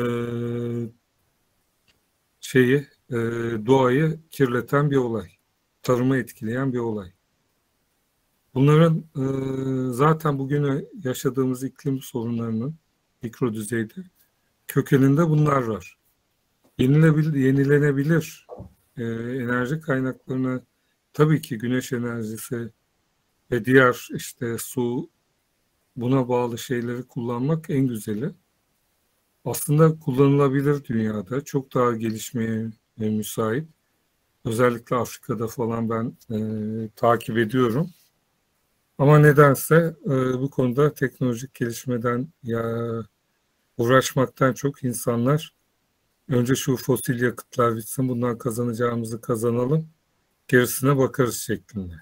şeyi e, doğayı kirleten bir olay. Tarımı etkileyen bir olay. Bunların e, zaten bugün yaşadığımız iklim sorunlarının mikro düzeyde kökeninde bunlar var. Yenilebilir, yenilenebilir e, enerji kaynaklarına tabii ki güneş enerjisi ve diğer işte su, buna bağlı şeyleri kullanmak en güzeli. Aslında kullanılabilir dünyada. Çok daha gelişmeye müsait. Özellikle Afrika'da falan ben e, takip ediyorum. Ama nedense e, bu konuda teknolojik gelişmeden ya uğraşmaktan çok insanlar önce şu fosil yakıtlar bitsin, bundan kazanacağımızı kazanalım, gerisine bakarız şeklinde.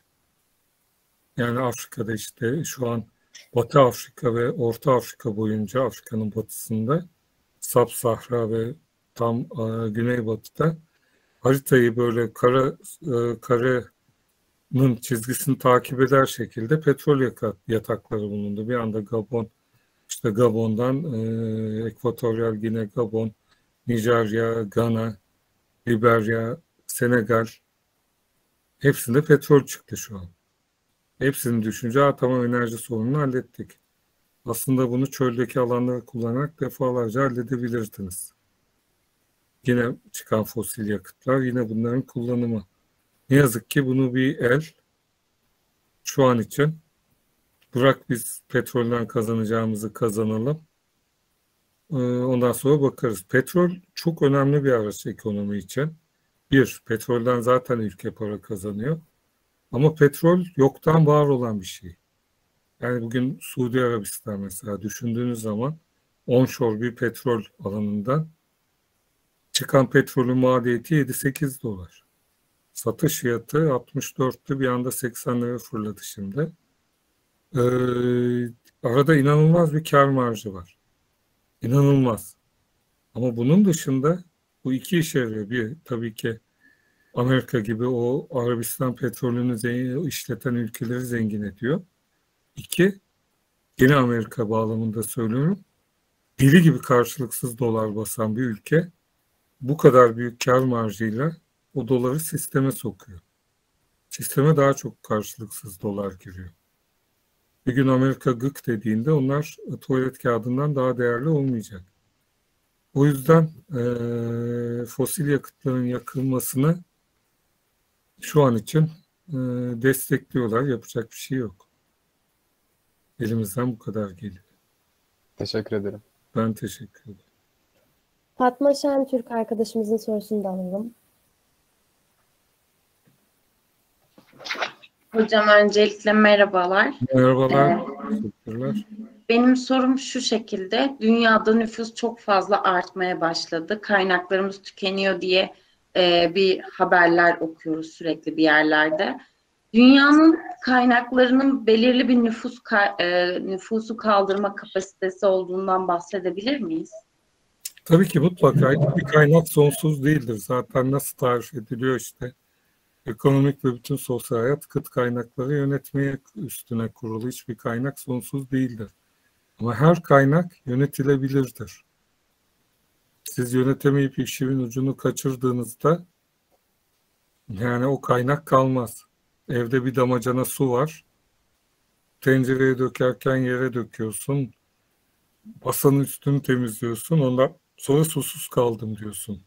Yani Afrika'da işte şu an Batı Afrika ve Orta Afrika boyunca, Afrika'nın batısında, Sap-Sahra ve tam e, Güneybatı'da haritayı böyle kara e, karenin çizgisini takip eder şekilde petrol yakat, yatakları bulundu. Bir anda Gabon, işte Gabon'dan e, Ekvatoryal Gine, Gabon, Nijerya, Gana, Liberya, Senegal, hepsinde petrol çıktı şu an. Hepsini düşünce ha, tamam, enerji sorununu hallettik. Aslında bunu çöldeki alanları kullanarak defalarca halledebilirdiniz. Yine çıkan fosil yakıtlar, yine bunların kullanımı. Ne yazık ki bunu bir el şu an için bırak biz petrolden kazanacağımızı kazanalım. Ondan sonra bakarız. Petrol çok önemli bir araç ekonomi için. Bir, petrolden zaten ülke para kazanıyor. Ama petrol yoktan var olan bir şey. Yani bugün Suudi Arabistan mesela düşündüğünüz zaman onshore bir petrol alanından çıkan petrolün maliyeti yedi sekiz dolar. Satış fiyatı altmış dörttü, bir anda seksen lira fırladı şimdi. Ee, arada inanılmaz bir kar marjı var. İnanılmaz. Ama bunun dışında bu iki işe yarıyor. Bir, tabii ki Amerika gibi o Arabistan petrolünü işleten ülkeleri zengin ediyor. İki, yine Amerika bağlamında söylüyorum, deli gibi karşılıksız dolar basan bir ülke bu kadar büyük kar marjıyla o doları sisteme sokuyor. Sisteme daha çok karşılıksız dolar giriyor. Bir gün Amerika gık dediğinde onlar tuvalet kağıdından daha değerli olmayacak. O yüzden e, fosil yakıtların yakılmasını şu an için e, destekliyorlar. Yapacak bir şey yok. Elimizden bu kadar geliyor. Teşekkür ederim. Ben teşekkür ederim. Fatma Şentürk arkadaşımızın sorusunu da alalım. Hocam öncelikle merhabalar. Merhabalar. Ee, Teşekkürler. benim sorum şu şekilde. Dünyada nüfus çok fazla artmaya başladı. Kaynaklarımız tükeniyor diye e, bir haberler okuyoruz sürekli bir yerlerde. Dünyanın kaynaklarının belirli bir nüfus ka- e, nüfusu kaldırma kapasitesi olduğundan bahsedebilir miyiz? Tabii ki mutlaka hiçbir kaynak sonsuz değildir. Zaten nasıl tarif ediliyor işte. Ekonomik ve bütün sosyal hayat kıt kaynakları yönetmeye üstüne kurulu. Hiçbir kaynak sonsuz değildir. Ama her kaynak yönetilebilirdir. Siz yönetemeyip işimin ucunu kaçırdığınızda yani o kaynak kalmaz. Evde bir damacana su var. Tencereye dökerken yere döküyorsun. Masanın üstünü temizliyorsun. Ondan sonra susuz kaldım diyorsun.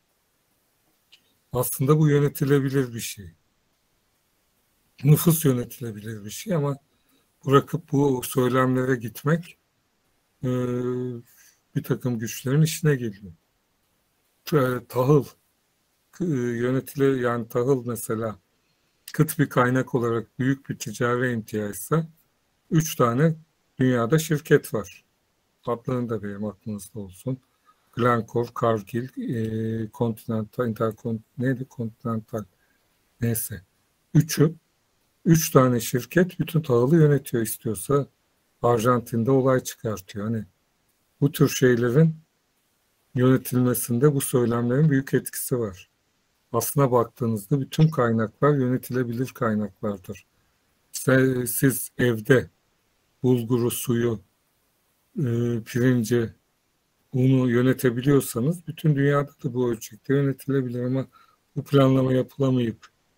Aslında bu yönetilebilir bir şey. Nüfus yönetilebilir bir şey ama bırakıp bu söylemlere gitmek e, bir takım güçlerin işine geliyor. E, tahıl e, yönetile yani tahıl mesela kıt bir kaynak olarak büyük bir ticari imtiyazsa üç tane dünyada şirket var. Adlarını da benim aklınızda olsun. Glencore, Cargill, e, Continental, Intercont, neydi Continental, neyse. Üçü, üç tane şirket bütün tahılı yönetiyor istiyorsa Arjantin'de olay çıkartıyor. Hani bu tür şeylerin yönetilmesinde bu söylemlerin büyük etkisi var. Aslına baktığınızda bütün kaynaklar yönetilebilir kaynaklardır. Siz, siz evde bulguru, suyu, e, pirinci, unu yönetebiliyorsanız bütün dünyada da bu ölçekte yönetilebilir ama bu planlama yapılamayıp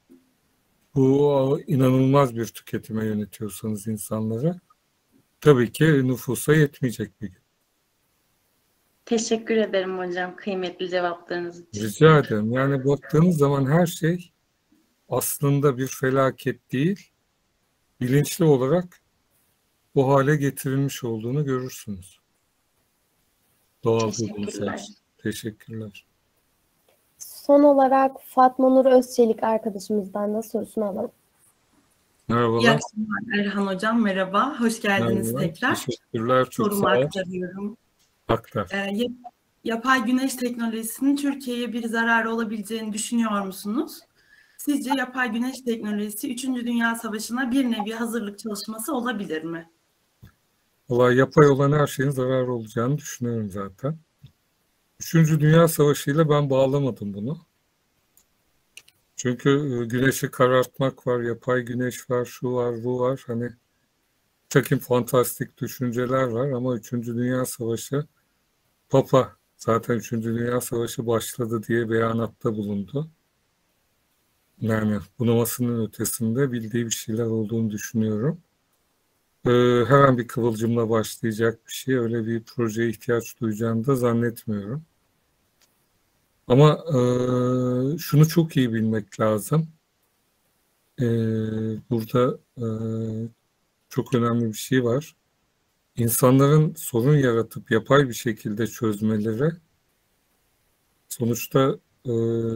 bu inanılmaz bir tüketime yönetiyorsanız insanlara tabii ki nüfusa yetmeyecek bir gün. Teşekkür ederim hocam kıymetli cevaplarınız için. Rica ederim. Yani baktığınız zaman her şey aslında bir felaket değil, bilinçli olarak bu hale getirilmiş olduğunu görürsünüz. Doğal Teşekkürler. Teşekkürler. Son olarak Fatma Nur Özçelik arkadaşımızdan da sorusunu alalım. Merhabalar. İyi akşamlar Erhan Hocam. Merhaba. Hoş geldiniz Merhaba. tekrar. Teşekkürler. Çok Sorumu sağ ol. aktarıyorum. Aktar. Ee, yap- yapay güneş teknolojisinin Türkiye'ye bir zararı olabileceğini düşünüyor musunuz? Sizce yapay güneş teknolojisi üçüncü Dünya Savaşı'na bir nevi hazırlık çalışması olabilir mi? Vallahi yapay olan her şeyin zararı olacağını düşünüyorum zaten. Üçüncü Dünya Savaşı ile ben bağlamadım bunu. Çünkü e, güneşi karartmak var, yapay güneş var, şu var, bu var. Hani takım fantastik düşünceler var ama Üçüncü Dünya Savaşı Papa zaten Üçüncü Dünya Savaşı başladı diye beyanatta bulundu. Yani bunamasının ötesinde bildiği bir şeyler olduğunu düşünüyorum. Ee, her an bir kıvılcımla başlayacak bir şey. Öyle bir projeye ihtiyaç duyacağını da zannetmiyorum. Ama e, şunu çok iyi bilmek lazım. E, burada e, çok önemli bir şey var. İnsanların sorun yaratıp yapay bir şekilde çözmeleri sonuçta e,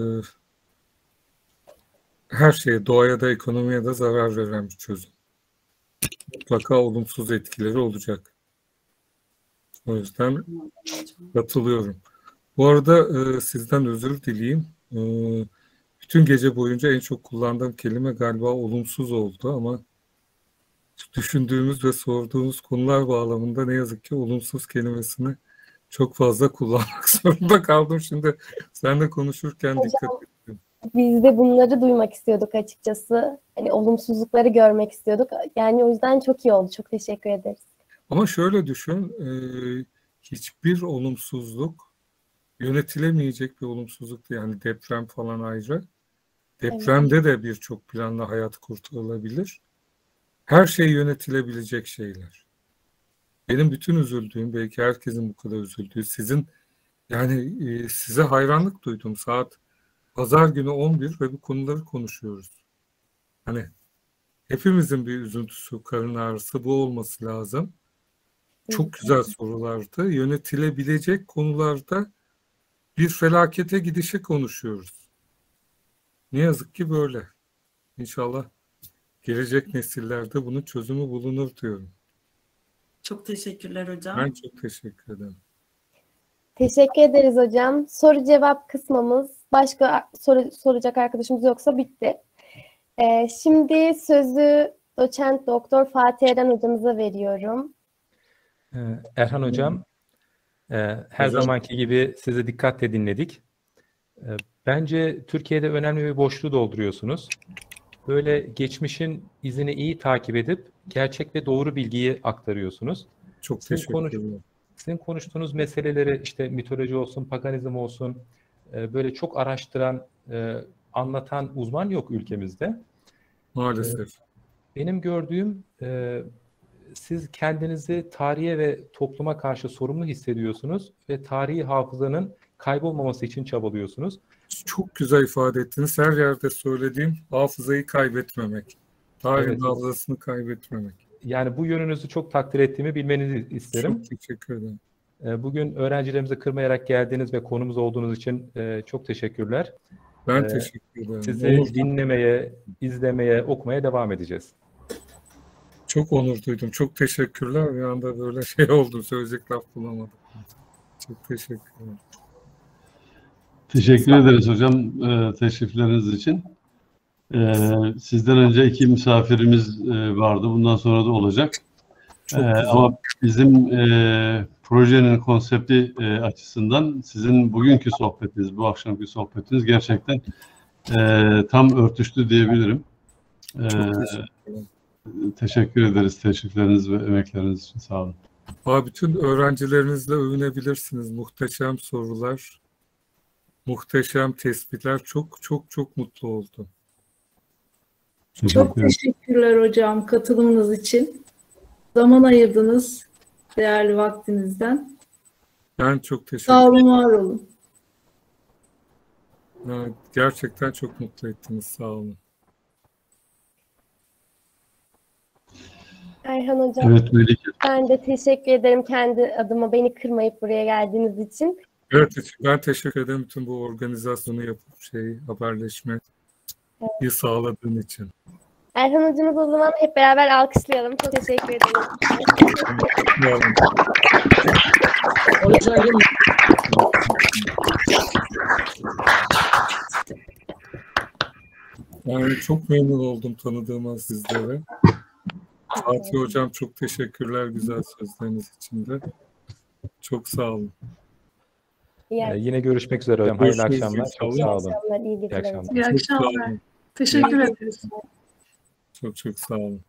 her şeye, doğaya da ekonomiye de zarar veren bir çözüm. Mutlaka olumsuz etkileri olacak. O yüzden katılıyorum. Bu arada e, sizden özür dileyeyim. E, bütün gece boyunca en çok kullandığım kelime galiba olumsuz oldu ama düşündüğümüz ve sorduğumuz konular bağlamında ne yazık ki olumsuz kelimesini çok fazla kullanmak zorunda kaldım. Şimdi seninle konuşurken Hocam, dikkat ettim. Biz de bunları duymak istiyorduk açıkçası. Hani olumsuzlukları görmek istiyorduk. Yani o yüzden çok iyi oldu. Çok teşekkür ederiz. Ama şöyle düşün, e, hiçbir olumsuzluk yönetilemeyecek bir olumsuzluk değil. Yani deprem falan ayrı. Depremde de birçok planla hayat kurtarılabilir. Her şey yönetilebilecek şeyler. Benim bütün üzüldüğüm, belki herkesin bu kadar üzüldüğü, sizin yani e, size hayranlık duydum. Saat pazar günü on bir ve bu konuları konuşuyoruz. Hani hepimizin bir üzüntüsü, karın ağrısı bu olması lazım. Çok güzel sorulardı. Yönetilebilecek konularda bir felakete gidişi konuşuyoruz. Ne yazık ki böyle. İnşallah gelecek nesillerde bunun çözümü bulunur diyorum. Çok teşekkürler hocam. Ben çok teşekkür ederim. Teşekkür ederiz hocam. Soru cevap kısmımız, başka soru soracak arkadaşımız yoksa bitti. Ee, şimdi sözü doçent doktor Fatih Eren hocamıza veriyorum. Erhan hocam, her Hocam. zamanki gibi sizi dikkatle dinledik. Bence Türkiye'de önemli bir boşluğu dolduruyorsunuz. Böyle geçmişin izini iyi takip edip gerçek ve doğru bilgiyi aktarıyorsunuz. Çok Sizin teşekkür konuş- ederim. Sizin konuştuğunuz meseleleri işte mitoloji olsun, paganizm olsun böyle çok araştıran, anlatan uzman yok ülkemizde. Maalesef. Benim gördüğüm siz kendinizi tarihe ve topluma karşı sorumlu hissediyorsunuz ve tarihi hafızanın kaybolmaması için çabalıyorsunuz. Çok güzel ifade ettiniz. Her yerde söylediğim hafızayı kaybetmemek. Tarihin Evet. hafızasını kaybetmemek. Yani bu yönünüzü çok takdir ettiğimi bilmenizi isterim. Çok teşekkür ederim. Bugün öğrencilerimizi kırmayarak geldiğiniz ve konumuz olduğunuz için çok teşekkürler. Ben teşekkür ederim. Sizi Onur- dinlemeye, izlemeye, okumaya devam edeceğiz. Çok onur duydum. Çok teşekkürler. Bir anda böyle şey oldu. Söyleyecek laf bulamadım. Çok teşekkür ederim. Teşekkür ederiz hocam e, teşrifleriniz için. E, sizden önce iki misafirimiz e, vardı. Bundan sonra da olacak. Çok E, güzel. ama bizim e, projenin konsepti e, açısından sizin bugünkü sohbetiniz, bu akşamki sohbetiniz gerçekten e, tam örtüştü diyebilirim. E, Çok teşekkür ederim. teşekkür ederiz teşrifleriniz ve emekleriniz için. Sağ olun. Abi bütün öğrencilerinizle övünebilirsiniz. Muhteşem sorular, muhteşem tespitler. Çok çok çok mutlu oldum. Çok teşekkürler hocam katılımınız için. Zaman ayırdınız değerli vaktinizden. Ben çok teşekkür Sağ olun, var olun. ederim. Gerçekten çok mutlu ettiniz. Sağ olun. Erhan hocam, Evet Melike. ben de teşekkür ederim kendi adıma beni kırmayıp buraya geldiğiniz için. Evet, ben teşekkür ederim bütün bu organizasyonu yapıp şey haberleşmeyi sağladığın için. Erhan hocamız o zaman hep beraber alkışlayalım. Çok teşekkür ederim. Yani çok memnun oldum tanıdığıma sizlere. Fatih hocam çok teşekkürler güzel sözleriniz için de. Çok sağ olun. Ee, yine görüşmek üzere hocam. Hayırlı Görüşürüz akşamlar. Çok inşallah. sağ olun. İyi akşamlar, iyi İyi geceler. akşamlar. İyi Çok sağ akşamlar. olun. Teşekkür ederiz. Çok çok sağ olun.